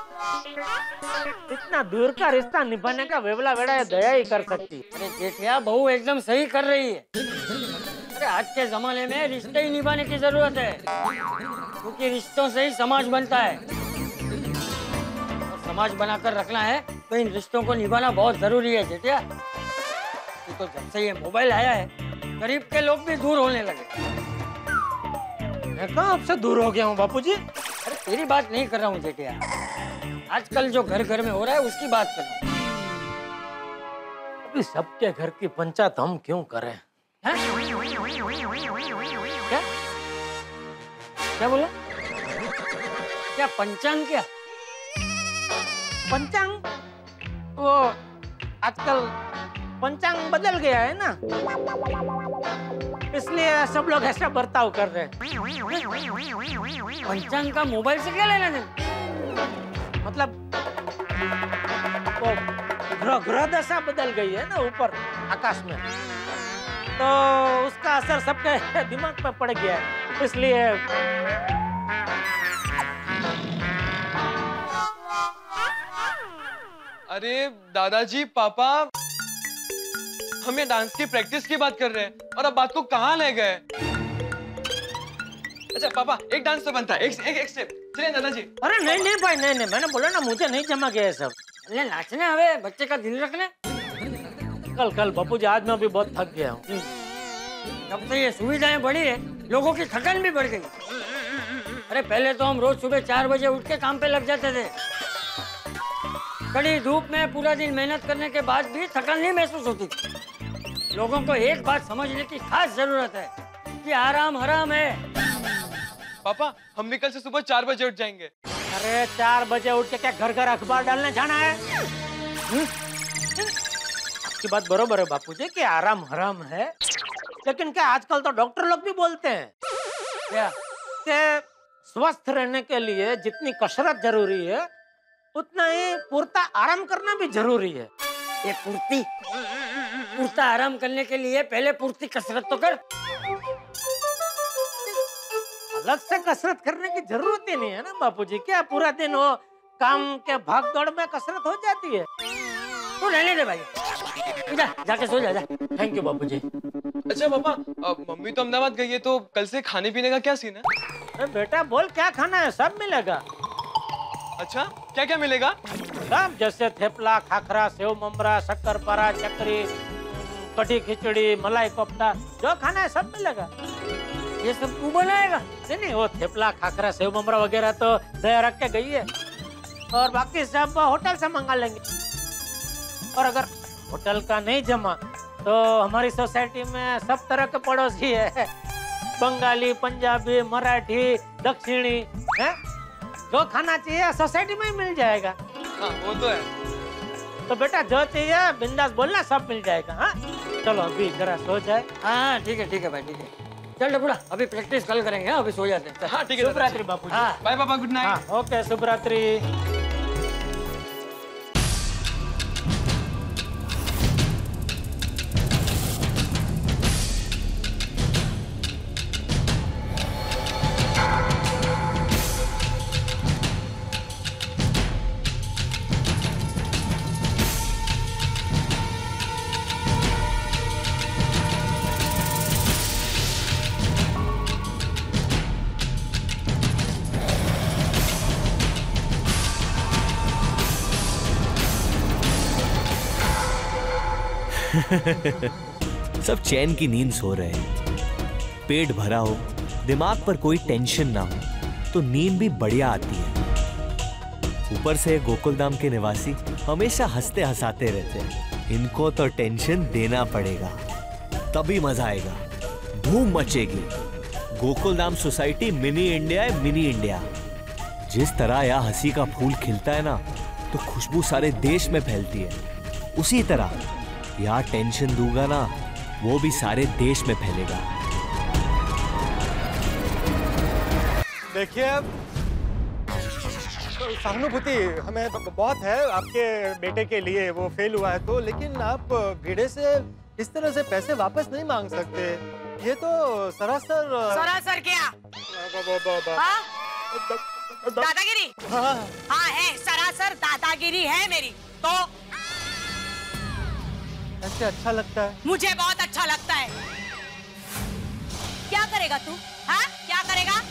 इतना दूर का रिश्ता निभाने का वेवला वेड़ा ये दया ही कर सकती। अरे जेठिया, बहू एकदम सही कर रही है। अरे आज के जमाने में रिश्ते ही निभाने की जरूरत है, क्योंकि रिश्तों से ही समाज बनता है। और समाज बनाकर रखना है तो इन रिश्तों को निभाना बहुत जरूरी है जेठिया। तो जब से ये मोबाइल आया है, करीब के लोग भी दूर होने लगे। मैं कहाँ आपसे दूर हो गया हूँ बापूजी? अरे तेरी बात नहीं कर रहा हूँ जेठिया, आजकल जो घर घर में हो रहा है उसकी बात कर रहा हूँ। अभी सबके घर की पंचायत हम क्यों करें? क्या क्या बोला? क्या पंचांग? क्या पंचांग? वो आजकल पंचांग बदल गया है ना, इसलिए सब लोग ऐसा बर्ताव कर रहे हैं। पंचांग का मोबाइल से क्या लेना देना? मतलब वो ग्रह दशा बदल गई है ना ऊपर आकाश में, तो उसका असर सबके दिमाग पे पड़ गया है, इसलिए अरे दादाजी, पापा हम ये डांस की प्रैक्टिस की बात कर रहे हैं और अब बात को कहाँ ले गए? अच्छा पापा, एक डांस तो बनता है, एक स्टेप। चलिए दादाजी। अरे नहीं नहीं भाई, नहीं नहीं, मैंने बोला ना मुझे नहीं जमा गया सब। अरे नाचने हवे, बच्चे का दिल रखने। कल बापूजी, आज मैं भी बहुत थक गया हूँ। जब से ये सुविधाएं बढ़ी है, लोगों की थकान भी बढ़ गई। अरे पहले तो हम रोज सुबह 4 बजे उठ के काम पे लग जाते थे। कड़ी धूप में पूरा दिन मेहनत करने के बाद भी थकान नहीं महसूस होती थी। लोगों को एक बात समझने की खास जरूरत है कि क्योंकि आराम हराम है। पापा हम भी कल से सुबह 4 बजे उठ जाएंगे। अरे 4 बजे उठ के क्या घर घर अखबार डालने जाना है? आपकी बात बरोबर है बापूजी कि आराम हराम है, लेकिन क्या आजकल तो डॉक्टर लोग भी बोलते हैं क्या कि स्वस्थ रहने के लिए जितनी कसरत जरूरी है उतना ही पूर्ता आराम करना भी जरूरी है। ये पूर्ता आराम करने के लिए पहले पूर्ति कसरत तो कर। अलग से कसरत करने की जरूरत ही नहीं है ना बापूजी। क्या पूरा दिन वो काम के भाग दौड़ में कसरत हो जाती है? तू रहने दे भाई, जाके सो जा। थैंक यू बापूजी। अच्छा पापा, मम्मी तो अहमदाबाद गई है, तो कल से खाने पीने का क्या सीन है? अरे बेटा बोल क्या खाना है, सब मिलेगा। अच्छा क्या क्या मिलेगा? सब, जैसे थेपला, खाखरा, सेव ममरा, शक्करपारा, चकरी, कढ़ी खिचड़ी, मलाई कोफ्ता, जो खाना है सब मिलेगा। ये सब तू बनाएगा? नहीं, वो थेपला, खाखरा, सेव ममरा वगैरह तो दया रख के गई है, और बाकी सब होटल से मंगा लेंगे। और अगर होटल का नहीं जमा तो हमारी सोसाइटी में सब तरह के पड़ोसी है, बंगाली, पंजाबी, मराठी, दक्षिणी, है? जो खाना चाहिए सोसाइटी में ही मिल जाएगा। हाँ वो तो है। तो बेटा जो चाहिए बिंदास बोलना, सब मिल जाएगा। हाँ चलो अभी जरा सो जाए। हाँ ठीक है भाई, ठीक है। चल डबुड़ा, अभी प्रैक्टिस कल करेंगे, अभी सो जाते हैं। हाँ ठीक है। शुभ रात्रि बापू। बाय पापा, गुड नाइट। ओके, शुभ रात्रि। सब चैन की नींद सो रहे हैं, पेट भरा हो, दिमाग पर कोई टेंशन ना हो तो नींद भी बढ़िया आती है। ऊपर से गोकुलधाम के निवासी हमेशा हंसते हंसाते रहते हैं। इनको तो टेंशन देना पड़ेगा, तभी मजा आएगा, धूम मचेगी। गोकुलधाम सोसाइटी मिनी इंडिया है, मिनी इंडिया। जिस तरह यहाँ हंसी का फूल खिलता है ना, तो खुशबू सारे देश में फैलती है, उसी तरह यहाँ टेंशन दूंगा ना, वो भी सारे देश में फैलेगा। देखिए, सहानुभूति हमें बहुत है आपके बेटे के लिए, वो फेल हुआ है तो, लेकिन आप भिड़े से इस तरह से पैसे वापस नहीं मांग सकते। ये तो सरासर क्या? दादागिरी? हाँ है, सरासर दादागिरी है मेरी। तो ऐसे अच्छा लगता है? मुझे बहुत अच्छा लगता है। क्या करेगा तू? हाँ क्या करेगा?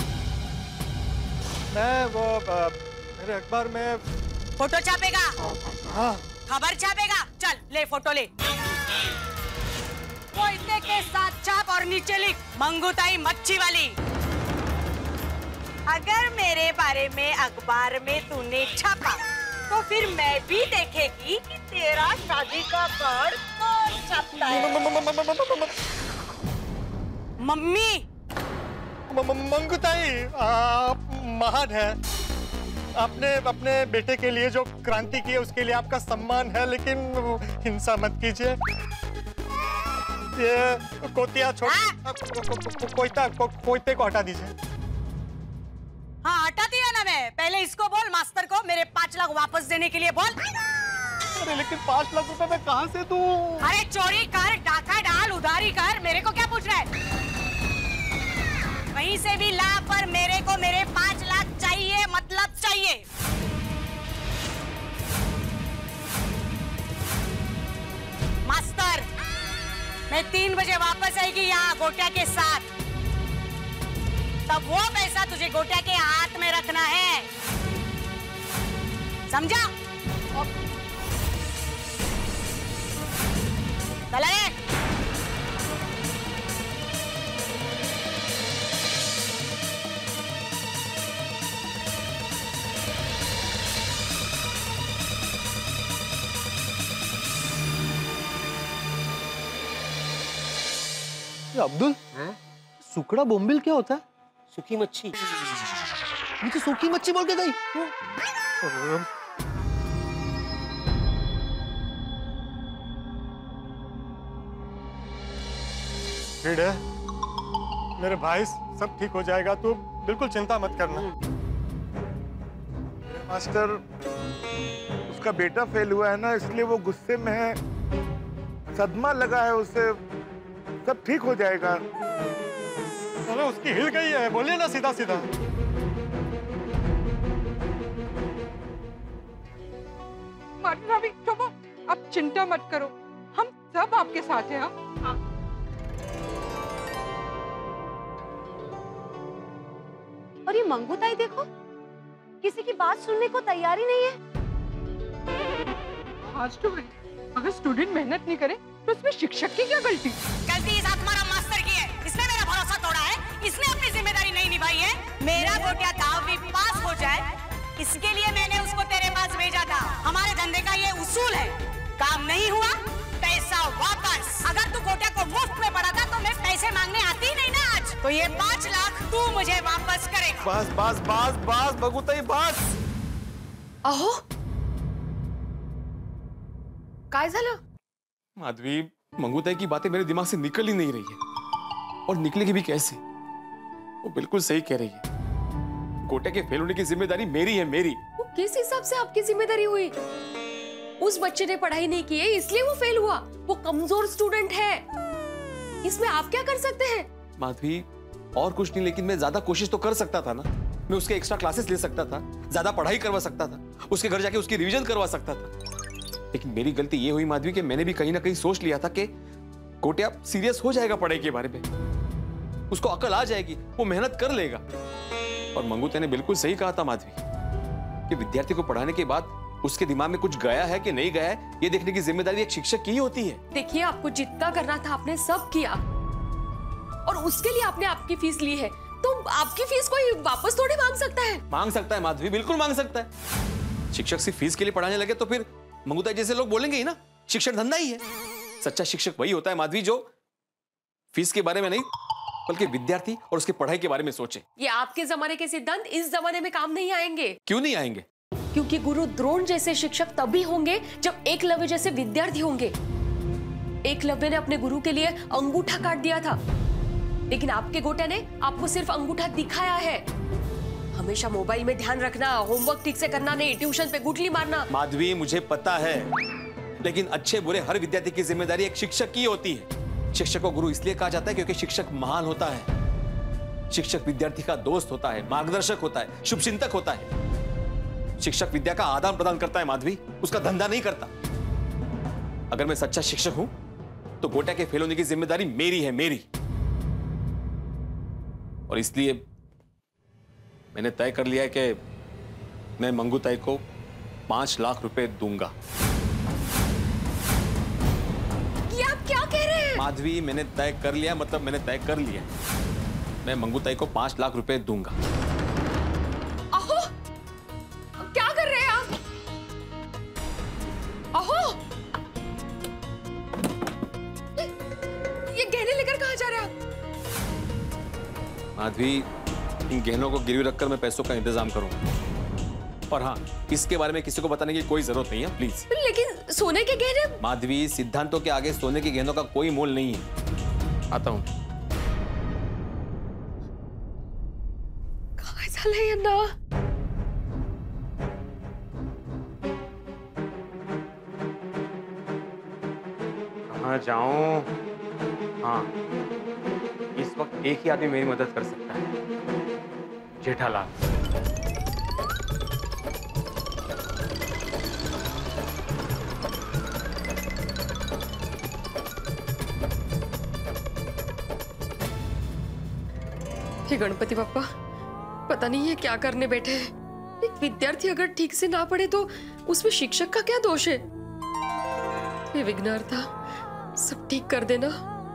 मैं वो मेरे अखबार में फोटो छापेगा? हाँ। खबर छापेगा? चल ले फोटो ले, वो इतने के साथ छाप और नीचे लिख मंगूताई मच्छी वाली। अगर मेरे बारे में अखबार में तूने छापा तो फिर मैं भी देखेगी कि तेरा शादी का कार्ड कौन छापता है। मम्मी मंगूताई, आप महान है। आपने अपने बेटे के लिए जो क्रांति की है उसके लिए आपका सम्मान है, लेकिन हिंसा मत कीजिए। ये कोतिया कोयते को हटा दीजिए। हाँ हटा दिया ना मैं। पहले इसको बोल मास्टर को मेरे 5 लाख वापस देने के लिए बोल। अरे लेकिन 5 लाख रुपए मैं कहाँ से दूं? अरे चोरी कर, डाका डाल, उधारी कर, मेरे को क्या पूछ रहा है? कहीं से भी ला, पर मेरे को मेरे 5 लाख चाहिए, मतलब चाहिए। मास्टर, मैं 3 बजे वापस आएगी यहाँ गोटिया के साथ। तब वो पैसा तुझे गोटिया के हाथ में रखना है, समझा? चला रे। अब्दुल, सुखड़ा बोम्बिल क्या होता है? सूखी मच्छी। मुझे सूखी मच्छी बोल के गई। ठीक है मेरे भाई, सब ठीक हो जाएगा, तू बिल्कुल चिंता मत करना। मास्टर, उसका बेटा फेल हुआ है ना, इसलिए वो गुस्से में है, सदमा लगा है उसे, सब ठीक हो जाएगा। अरे उसकी हिल गई है, बोलिए ना सीधा सीधा। मार्टिन भाभी, चुप, आप चिंता मत करो, हम सब आपके साथ हैं। हाँ। और ये मंगूताई देखो, किसी की बात सुनने को तैयार ही नहीं है। अगर स्टूडेंट मेहनत नहीं करे तो इसमें शिक्षक की क्या गलती? गलती इस आत्माराम मास्टर की है। इसने मेरा भरोसा तोड़ा है, इसने अपनी जिम्मेदारी नहीं निभाई है। मेरा गोटिया दाव भी पास हो जाए, इसके लिए मैंने उसको तेरे पास भेजा था। हमारे धंधे का ये उसूल है, काम नहीं हुआ पैसा वापस। अगर तू गोटिया को मुफ्त में पढ़ा था तो मैं पैसे मांगने आती ही नहीं ना आज। तो ये 5 लाख तू मुझे वापस करेगा। बस बस बस बस मंगूताई, बस। अहो, काय झालं? माधवी, मंगूताई की बातें मेरे दिमाग से निकल ही नहीं रही है, और निकलेगी भी कैसे? वो बिल्कुल सही कह रही है, गोटिया के फेल होने की जिम्मेदारी मेरी है, मेरी। वो किस हिसाब से आपकी जिम्मेदारी हुई? उस बच्चे ने पढ़ाई नहीं की है इसलिए वो फेल हुआ। वो कमजोर स्टूडेंट है, इसमें आप क्या कर सकते हैं? माधवी, और कुछ नहीं, लेकिन मैं ज्यादा कोशिश तो कर सकता था ना। मैं उसके एक्स्ट्रा क्लासेस ले सकता था, ज्यादा पढ़ाई करवा सकता था, उसके घर जाके उसकी रिवीजन करवा सकता था। लेकिन मेरी गलती ये हुई माधवी कि मैंने भी कहीं ना कहीं सोच लिया था कि गोटिया सीरियस हो जाएगा पढ़ाई के बारे में, उसको अकल आ जाएगी, वो मेहनत कर लेगा। और मंगूताई ने बिल्कुल सही कहा था माधवी कि विद्यार्थी को पढ़ाने के बाद उसके दिमाग में कुछ गया है कि नहीं गया है, ये देखने की जिम्मेदारी एक शिक्षक की ही होती है। देखिए, आपको जितना करना था आपने सब किया, और उसके लिए आपने आपकी फीस ली है, तो आपकी फीस कोई वापस थोड़ी मांग सकता है? मांग सकता है माधवी, बिल्कुल मांग सकता है। शिक्षक सिर्फ फीस के लिए पढ़ाने लगे तो फिर मंगूताई जैसे लोग बोलेंगे ही ना, शिक्षक धंधा ही है। सच्चा शिक्षक वही होता है माधवी जो फीस के बारे में नहीं बल्कि विद्यार्थी और उसकी पढ़ाई के बारे में सोचे। ये आपके जमाने के सिद्धांत इस जमाने में काम नहीं आएंगे। क्यों नहीं आएंगे? क्योंकि गुरु द्रोण जैसे शिक्षक तभी होंगे जब एकलव्य जैसे विद्यार्थी होंगे। एकलव्य ने अपने गुरु के लिए अंगूठा काट दिया था, लेकिन आपके गोटिया ने आपको सिर्फ अंगूठा दिखाया है। हमेशा मोबाइल में ध्यान रखना, होमवर्क ठीक से करना नहीं, ट्यूशन पे गुटली मारना। माधवी, मुझे पता है, लेकिन अच्छे बुरे हर विद्यार्थी की जिम्मेदारी एक शिक्षक की होती है। शिक्षक को गुरु इसलिए कहा जाता है क्योंकि शिक्षक महान होता है। शिक्षक विद्यार्थी का दोस्त होता है, मार्गदर्शक होता है, शुभचिंतक होता है। शिक्षक विद्या का आदान प्रदान करता है माधवी, उसका धंधा नहीं करता। अगर मैं सच्चा शिक्षक हूं तो गोटिया के फेल होने की जिम्मेदारी मेरी है, मेरी। और इसलिए मैंने तय कर लिया है कि मैं मंगूताई को 5 लाख रुपए दूंगा। ये आप क्या कह रहे हैं? माधवी, मैंने तय कर लिया, मतलब मैंने तय कर लिया, मैं मंगूताई को 5 लाख रुपए दूंगा। अहो, क्या कर रहे हैं आप? अहो, ये गहने लेकर कहाँ जा रहे हैं आप? माधवी, इन गहनों को गिरवी रखकर मैं पैसों का इंतजाम करूंगा। और हाँ, इसके बारे में किसी को बताने की कोई जरूरत नहीं है, प्लीज। लेकिन सोने के गहने? माधवी, सिद्धांतों के आगे सोने के गहनों का कोई मोल नहीं है। आता हूं। काय झालंय यांना? कहाँ जाऊं? हाँ, इस वक्त एक ही आदमी मेरी मदद कर सकता है, जेठालाल। हे गणपति बप्पा, पता नहीं ये क्या करने बैठे हैं। एक विद्यार्थी अगर ठीक से ना पढ़े तो उसमें शिक्षक का क्या दोष है? हे विघ्नहर्ता, सब ठीक कर देना।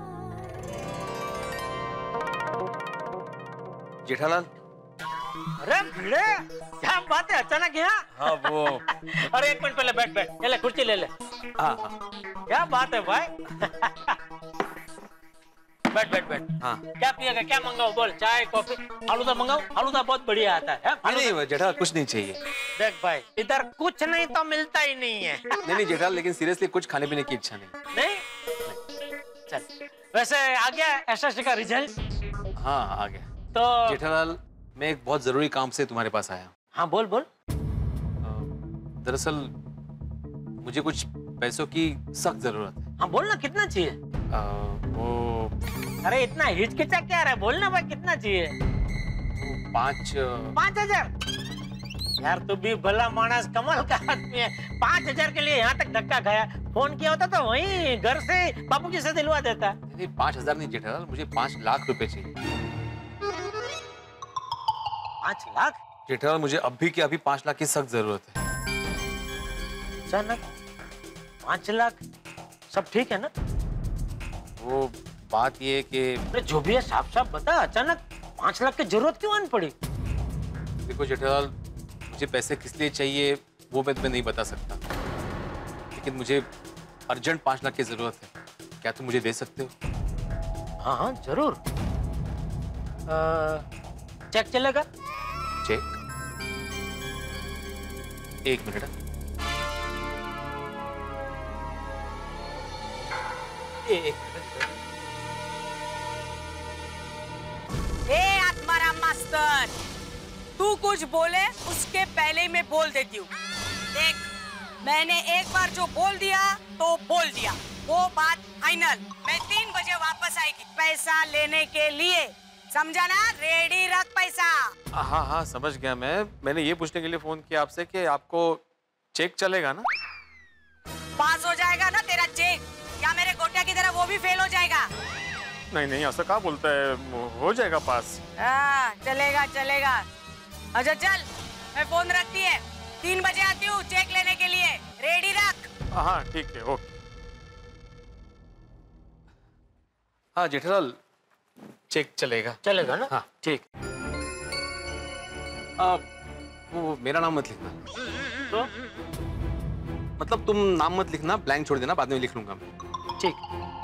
जेठालाल। अरे भिड़े, क्या बात है, अचानक यहाँ? हाँ वो। अरे एक मिनट, पहले बैठ बैठ, ले ले कुर्सी ले ले। हाँ हाँ। क्या बात है भाई? बैठ बैठ बैठ। हाँ क्या पिएगा, क्या मंगाओ बोल, चाय कॉफी? फालूदा मंगाओ, फालूदा बहुत बढ़िया आता है। नहीं जेठा कुछ नहीं चाहिए। देख भाई इधर कुछ नहीं तो मिलता ही नहीं है। नहीं जेठा, लेकिन सीरियसली कुछ खाने पीने की इच्छा नहीं। नहीं चल, वैसे आ गया एसएससी का रिजल्ट? हाँ आ गया। तो जेठालाल मैं एक बहुत जरूरी काम से तुम्हारे पास आया। हाँ बोल बोल। दरअसल मुझे कुछ पैसों की सख्त जरूरत है। हाँ बोल ना, कितना चाहिए? वो अरे इतना हिचकिचा क्या रहा है, बोलना भाई कितना चाहिए? 5,000? यार तू भी भला मानस, कमाल का आदमी है। 5,000 के लिए यहाँ तक धक्का खाया। फोन किया होता तो वहीं घर से बापूजी से दिलवा देता। नहीं 5,000 नहीं जेठालाल, मुझे 5 लाख रुपए चाहिए। 5 लाख? जेठालाल मुझे अभी के अभी 5 लाख की सख्त जरूरत है। अचानक 5 लाख? सब ठीक है ना? वो बात ये है कि जो भी है साफ साफ बता, अचानक 5 लाख की जरूरत क्यों आन पड़ी? देखो जेठालाल, मुझे पैसे किस लिए चाहिए वो मैं तुम्हें नहीं बता सकता, लेकिन मुझे अर्जेंट 5 लाख की जरूरत है। क्या तुम मुझे दे सकते हो? हाँ हाँ जरूर। चेक चलेगा? चेक? एक मिनट। ए आत्माराम मास्टर, तू कुछ बोले उसके पहले ही मैं बोल देती हूँ। देख, मैंने एक बार जो बोल दिया तो बोल दिया, वो बात फाइनल। मैं 3 बजे वापस आएगी पैसा लेने के लिए, समझा ना? रेडी रख पैसा। हाँ हाँ समझ गया मैं। मैंने ये पूछने के लिए फोन किया आपसे कि आपको चेक चलेगा ना? पास हो जाएगा ना तेरा चेक, या मेरे गोटिया की तरह वो भी फेल हो जाएगा? नहीं नहीं ऐसा क्या बोलता है, हो जाएगा पास। हाँ चलेगा चलेगा। अच्छा चल, मैं फोन रखती है, 3 बजे आती हूँ चेक लेने के लिए, रेडी रख। हाँ ठीक है, ओके। हाँ जेठालाल चेक चलेगा। चलेगा ना? हाँ ठीक। वो मेरा नाम मत लिखना। तो मतलब तुम नाम मत लिखना, ब्लैंक छोड़ देना, बाद में लिख लूंगा मैं। ठीक।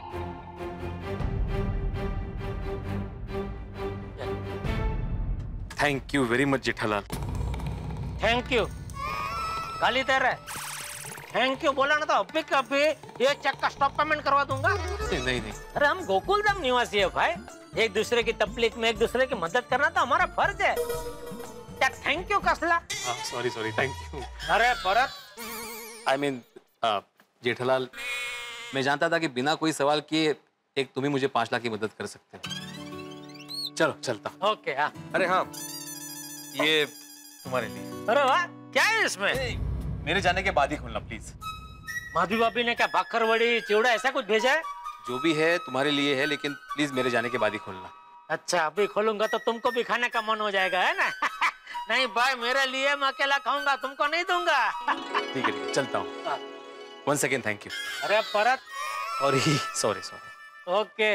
Thank you very much Jethalal. Thank you गाली दे रहा है? थैंक यू बोला ना तो अभी कभी ये चेक का स्टॉप पेमेंट करवा दूंगा। नहीं नहीं। अरे हम गोकुलधाम निवासी है भाई, एक दूसरे की तकलीफ में एक दूसरे की मदद करना तो हमारा फर्ज है। क्या थैंक यू कसला? Sorry sorry, thank you. अरे भरत, आई मीन जेठालाल, मैं जानता था कि बिना कोई सवाल किए एक तुम ही मुझे 5 लाख की मदद कर सकते हो। चलो चलता। ओके। हाँ अरे हाँ, ये तुम्हारे लिए। अरे वाह, क्या है इसमें? मेरे जाने के बाद ही खोलना प्लीज। भाभी भाभी ने क्या बाकरवड़ी चिवड़ा ऐसा कुछ भेजा है? जो भी है तुम्हारे लिए है, लेकिन प्लीज मेरे जाने के बाद ही खोलना। अच्छा अभी खोलूंगा तो तुमको भी खाने का मन हो जाएगा, है ना? नहीं भाई, मेरे लिए मैं अकेला खाऊंगा, तुमको नहीं दूंगा। ठीक है चलता हूँ। Once again thank you। अरे भरत, सॉरी। ओके।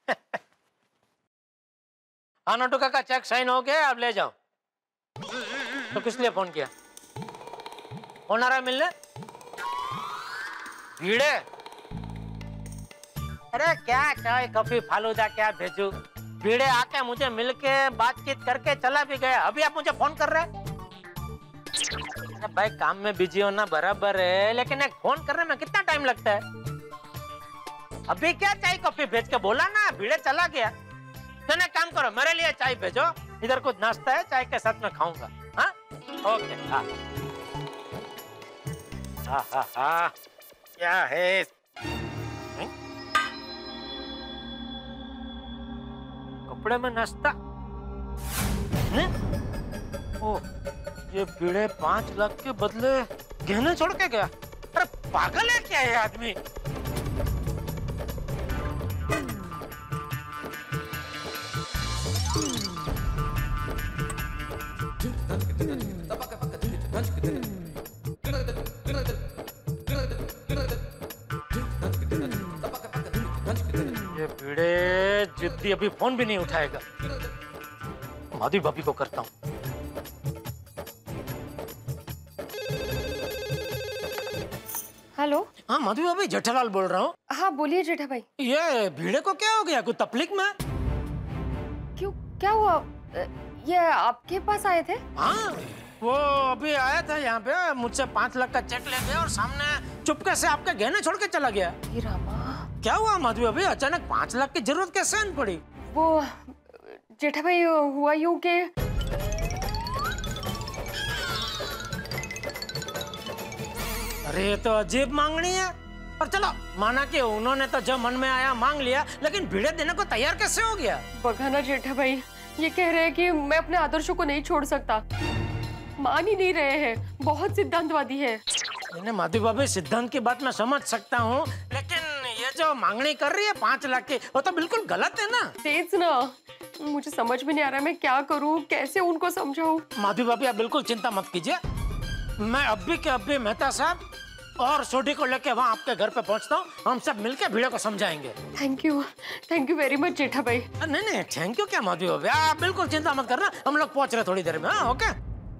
नोटू काका चेक साइन हो गया, आप ले जाओ। तो किस लिए फोन किया? कौन आ रहा है मिलने? भीड़े? अरे क्या चाय कॉफी फालूदा क्या भेजू? भीड़े आके मुझे मिलके बातचीत करके चला भी गया, अभी आप मुझे फोन कर रहे हैं? भाई काम में बिजी होना बराबर है, लेकिन एक फोन करने में कितना टाइम लगता है? अभी क्या चाय कॉफी भेज के बोला ना, भीड़े चला गया। तो ना काम करो, मेरे लिए चाय भेजो, इधर कुछ नाश्ता है, चाय के साथ में खाऊंगा। हाँ ओके। हाँ हाँ क्या है? कपड़े में नाश्ता? ओ, ये भीड़े 5 लाख के बदले गहने छोड़ के गया। अरे पागल है क्या ये आदमी? ये भीड़े जिद्दी अभी फोन भी नहीं उठाएगा। माधवी भाभी को करता हूँ। हेलो। हाँ माधवी भाभी, जेठालाल बोल रहा हूँ। हाँ बोलिए जेठा भाई। ये भिड़े को क्या हो गया, कोई तकलीफ में? क्यों, क्या हुआ? ये आपके पास आए थे? हाँ, वो अभी आया था यहाँ पे, मुझसे 5 लाख का चेक ले गया और सामने चुपके से आपके गहने छोड़ के चला गया। क्या हुआ माधवी भाभी, अचानक 5 लाख की जरूरत कैसे आन पड़ी? वो जेठा भाई हुआ यूं के अरे ये तो अजीब मांगनी है। और चलो माना कि उन्होंने तो जब मन में आया मांग लिया, लेकिन भिड़े देने को तैयार कैसे हो गया? बघाना जेठा भाई ये कह रहे हैं कि मैं अपने आदर्शों को नहीं छोड़ सकता। मान ही नहीं रहे हैं, बहुत सिद्धांतवादी है। माधवी भाभी, सिद्धांत की बात मैं समझ सकता हूँ, लेकिन ये जो मांगनी कर रही है 5 लाख की, वो तो बिल्कुल गलत है ना। तेज ना, मुझे समझ में नहीं आ रहा मैं क्या करूँ, कैसे उनको समझाऊं। माधवी भाभी आप बिल्कुल चिंता मत कीजिए, मैं अभी के अभी मेहता साहब और सोडी को लेके वहाँ आपके घर पे पहुँचता हूँ। हम सब मिलके भिड़े को समझाएंगे। Thank you very much Jetha bhai. नहीं थैंक यू क्या माधवी भाभी, आप बिल्कुल चिंता मत करना, हम लोग पहुँच रहे थोड़ी देर में। हाँ ओके।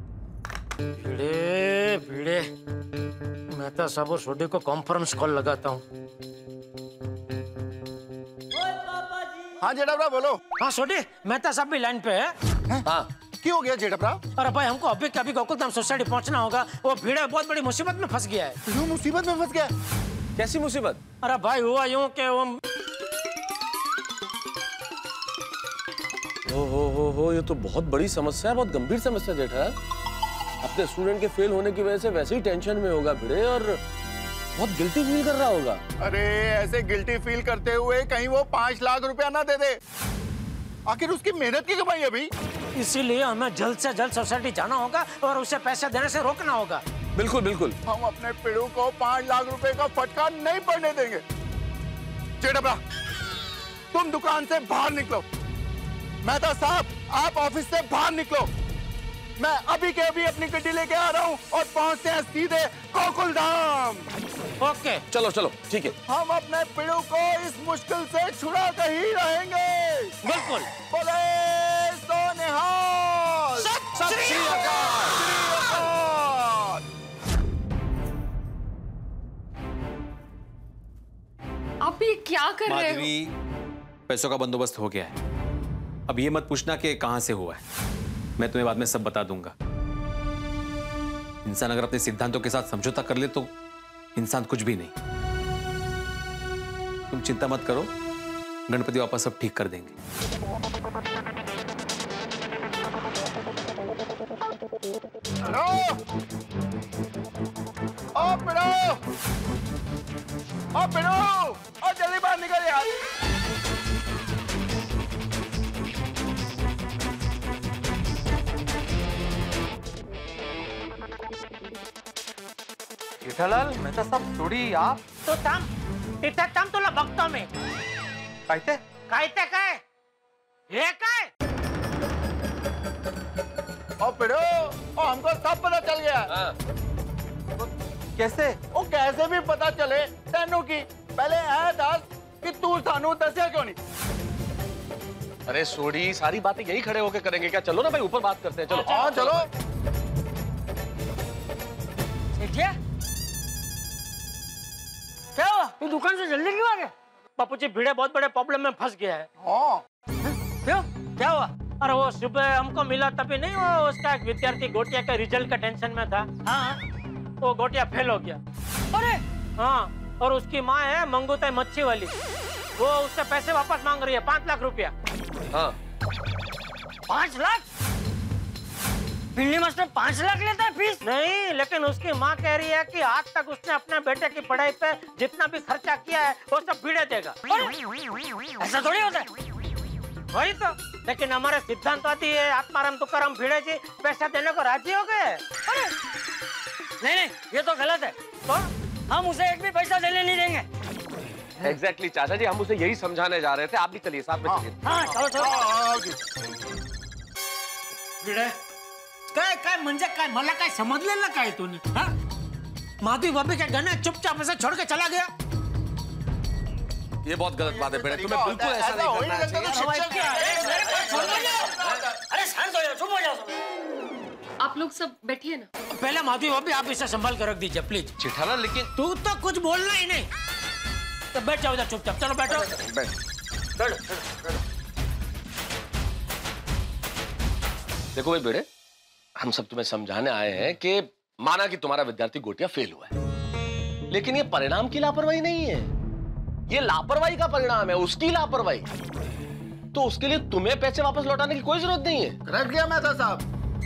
भिड़े भिड़े, मेहता साहब और सोडी को कॉन्फ्रेंस कॉल लगाता हूँ। हाँ जेठाभरा बोलो। हाँ सोडी, मेहता साहब भी लाइन पे है। हाँ क्यों हो गया जेठाभरा? अरे भाई हमको अभी के अभी गोकुलधाम सोसाइटी पहुंचना होगा, वो भिड़ा बहुत बड़ी मुसीबत में फंस गया है। क्यों मुसीबत में फंस गया? कैसी मुसीबत? अरे भाई हुआ यूं कि वो हो, ये तो बहुत बड़ी समस्या है, बहुत गंभीर समस्या जेठा। अपने स्टूडेंट के फेल होने की वजह से वैसे ही टेंशन में होगा भिड़े और बहुत गिल्टी फील कर रहा होगा। अरे ऐसे गिल्टी फील करते हुए कहीं वो 5 लाख रुपया ना दे दे, आखिर उसकी मेहनत की कमाई अभी। इसीलिए हमें जल्द से जल्द सोसाइटी जाना होगा और उसे पैसे देने से रोकना होगा। बिल्कुल बिल्कुल। हम अपने पिड़ू को 5 लाख रुपए का फटकार नहीं पड़ने देंगे। जेठाभरा तुम दुकान से बाहर निकलो, मेहता साहब आप ऑफिस से बाहर निकलो, मैं अभी के अभी अपनी गड्डी लेके आ रहा हूँ और पहुँचते हैं सीधे गोकुलधाम। ओके चलो चलो ठीक है। हम अपने पिड़ू को इस मुश्किल से छुड़ा कर ही रहेंगे। बिल्कुल। बोले सो निहाल। सत श्री अकाल। आप ये क्या कर रहे हो? माधवी, पैसों का बंदोबस्त हो गया है, अब ये मत पूछना कि कहां से हुआ है, मैं तुम्हें बाद में सब बता दूंगा। इंसान अगर अपने सिद्धांतों के साथ समझौता कर ले तो इंसान कुछ भी नहीं। तुम चिंता मत करो, गणपति वापस सब ठीक कर देंगे। जल्दी बाहर निकल यार। जेठालाल, मेहता साहब थोड़ी आप तो तम तिथे तम तुला बघतो मी। कायते काय हे काय? और पिड़ो, और हमको सब पता चल गया। कैसे? वो कैसे भी पता चले तेनू की, पहले है दस कि तू सानू दसिया क्यों नहीं? अरे सोडी, सारी बातें यही खड़े होके करेंगे क्या? चलो ना भाई ऊपर बात करते हैं। चलो हाँ चलो। क्या हुआ? तू दुकान से जल्दी क्यों आ गया? बापूजी भिड़े बहुत बड़े प्रॉब्लम में फंस गया है। क्यों? क्या हुआ? अरे वो सुबह हमको मिला तभी नहीं, वो उसका एक विद्यार्थी गोटिया का रिजल्ट का टेंशन में था। हाँ वो गोटिया फेल हो गया। अरे हाँ, और उसकी माँ है मंगूताई मच्छी वाली, वो उससे पैसे वापस मांग रही है, 5 लाख रुपया। हाँ 5 लाख? भिंडी मास्टर 5 लाख लेता है फीस? नहीं, लेकिन उसकी माँ कह रही है कि आज तक उसने अपने बेटे की पढ़ाई पे जितना भी खर्चा किया है वो सब भिड़े देगा। ऐसा थोड़ी होता है। वही तो, लेकिन हमारे सिद्धांतवादी है आत्माराम तुकाराम भिड़े जी पैसा देने को राजी हो गए। नहीं, ये तो गलत है। तो हम उसे एक भी पैसा देने नहीं देंगे। एग्जैक्टली चाचा जी, हम उसे यही समझाने जा रहे थे। आप भी चलिए, साथ में चलिए। हाँ चलो। भिड़े काय म्हणजे काय, मला काय समजले ना काय तूने? हाँ? माधवी भाभी के गहने चुपचाप ऐसे छोड़ के चला गया। ये बहुत गलत बात है भिड़े, तुम्हें बिल्कुल ऐसा नहीं करना चाहिए। अरे शांत हो जाओ, चुप हो जाओ। आप लोग सब बैठिए ना। पहले माधवी भाभी आप इसे संभाल कर रख दीजिए प्लीज। जेठालाल लेकिन तू तो कुछ बोलना ही नहीं, तो बैठ जाओ इधर चुपचाप। चलो बैठो। देखो भाई बेड़े, हम सब तुम्हें समझाने आए हैं कि माना कि तुम्हारा विद्यार्थी गोटिया फेल हुआ है, लेकिन ये परिणाम की लापरवाही नहीं है, ये लापरवाही का परिणाम है, उसकी लापरवाही। तो उसके लिए तुम्हें पैसे वापस लौटाने की कोई जरूरत नहीं है। रख दिया मेहता साहब।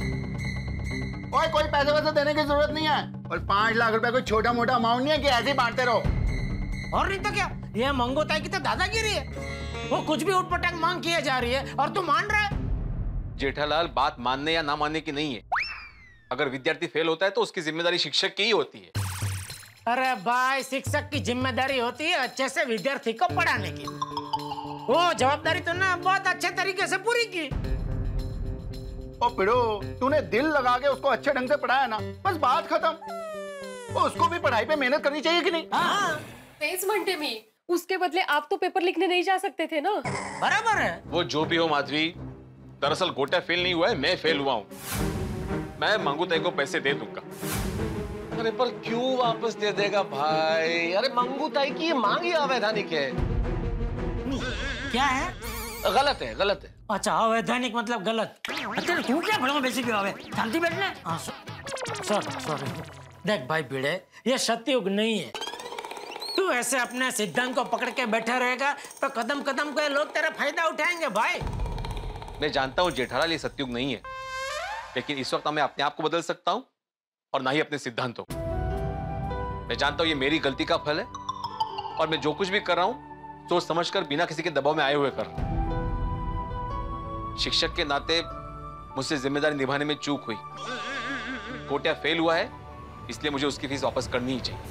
और कोई पैसे वैसे देने की जरूरत नहीं है, और 5 लाख रुपए कोई छोटा मोटा अमाउंट नहीं है कि ऐसे ही बांटते रहो। और नहीं तो क्या, ये मंगोताई की तो दादागिरी है। वो कुछ भी उठपटांग मांग किए जा रही है और तू मान रहा है। जेठालाल, बात मानने या ना मानने की नहीं है। अगर विद्यार्थी फेल होता है तो उसकी जिम्मेदारी शिक्षक की ही होती है। अरे भाई, शिक्षक की जिम्मेदारी होती है अच्छे से विद्यार्थी को पढ़ाने की। वो जवाबदारी तो ना बहुत अच्छे तरीके से पूरी की। ओ पिड़ो, तूने दिल लगा के उसको अच्छे ढंग से पढ़ाया ना, बस बात खत्म। उसको भी पढ़ाई पे मेहनत करनी चाहिए कि नहीं? तेज घंटे में उसके बदले आप तो पेपर लिखने नहीं जा सकते थे ना। बराबर है। वो जो भी हो माधवी, दरअसल गोटा फेल नहीं हुआ है, मैं फेल हुआ हूँ। मैं मंगूताई को पैसे दे दूंगा। अरे पर क्यों वापस दे देगा भाई? अरे मंगूताई की ये मांग ही अवैधानिक है। क्या है? गलत है, गलत है। अच्छा, अवैधानिक मतलब गलत। अच्छा, तू क्या भला बेसी भी आवे? शांति बैठना। सॉरी। देख भाई भिड़े, ये सत्ययुग नहीं है। तू ऐसे अपने सिद्धांत को पकड़ के बैठा रहेगा तो कदम कदम पे लोग तेरा फायदा उठाएंगे भाई। मैं जानता हूँ जेठालाल ये सत्युग नहीं है, लेकिन इस वक्त मैं अपने आप को बदल सकता हूँ और ना ही अपने सिद्धांतों को। मैं जानता हूँ ये मेरी गलती का फल है और मैं जो कुछ भी कर रहा हूँ सोच समझकर बिना किसी के दबाव में आए हुए कर रहा हूँ। शिक्षक के नाते मुझसे जिम्मेदारी निभाने में चूक हुई। गोटिया फेल हुआ है, इसलिए मुझे उसकी फीस वापस करनी ही चाहिए।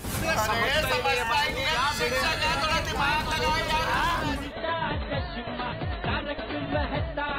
चश्मा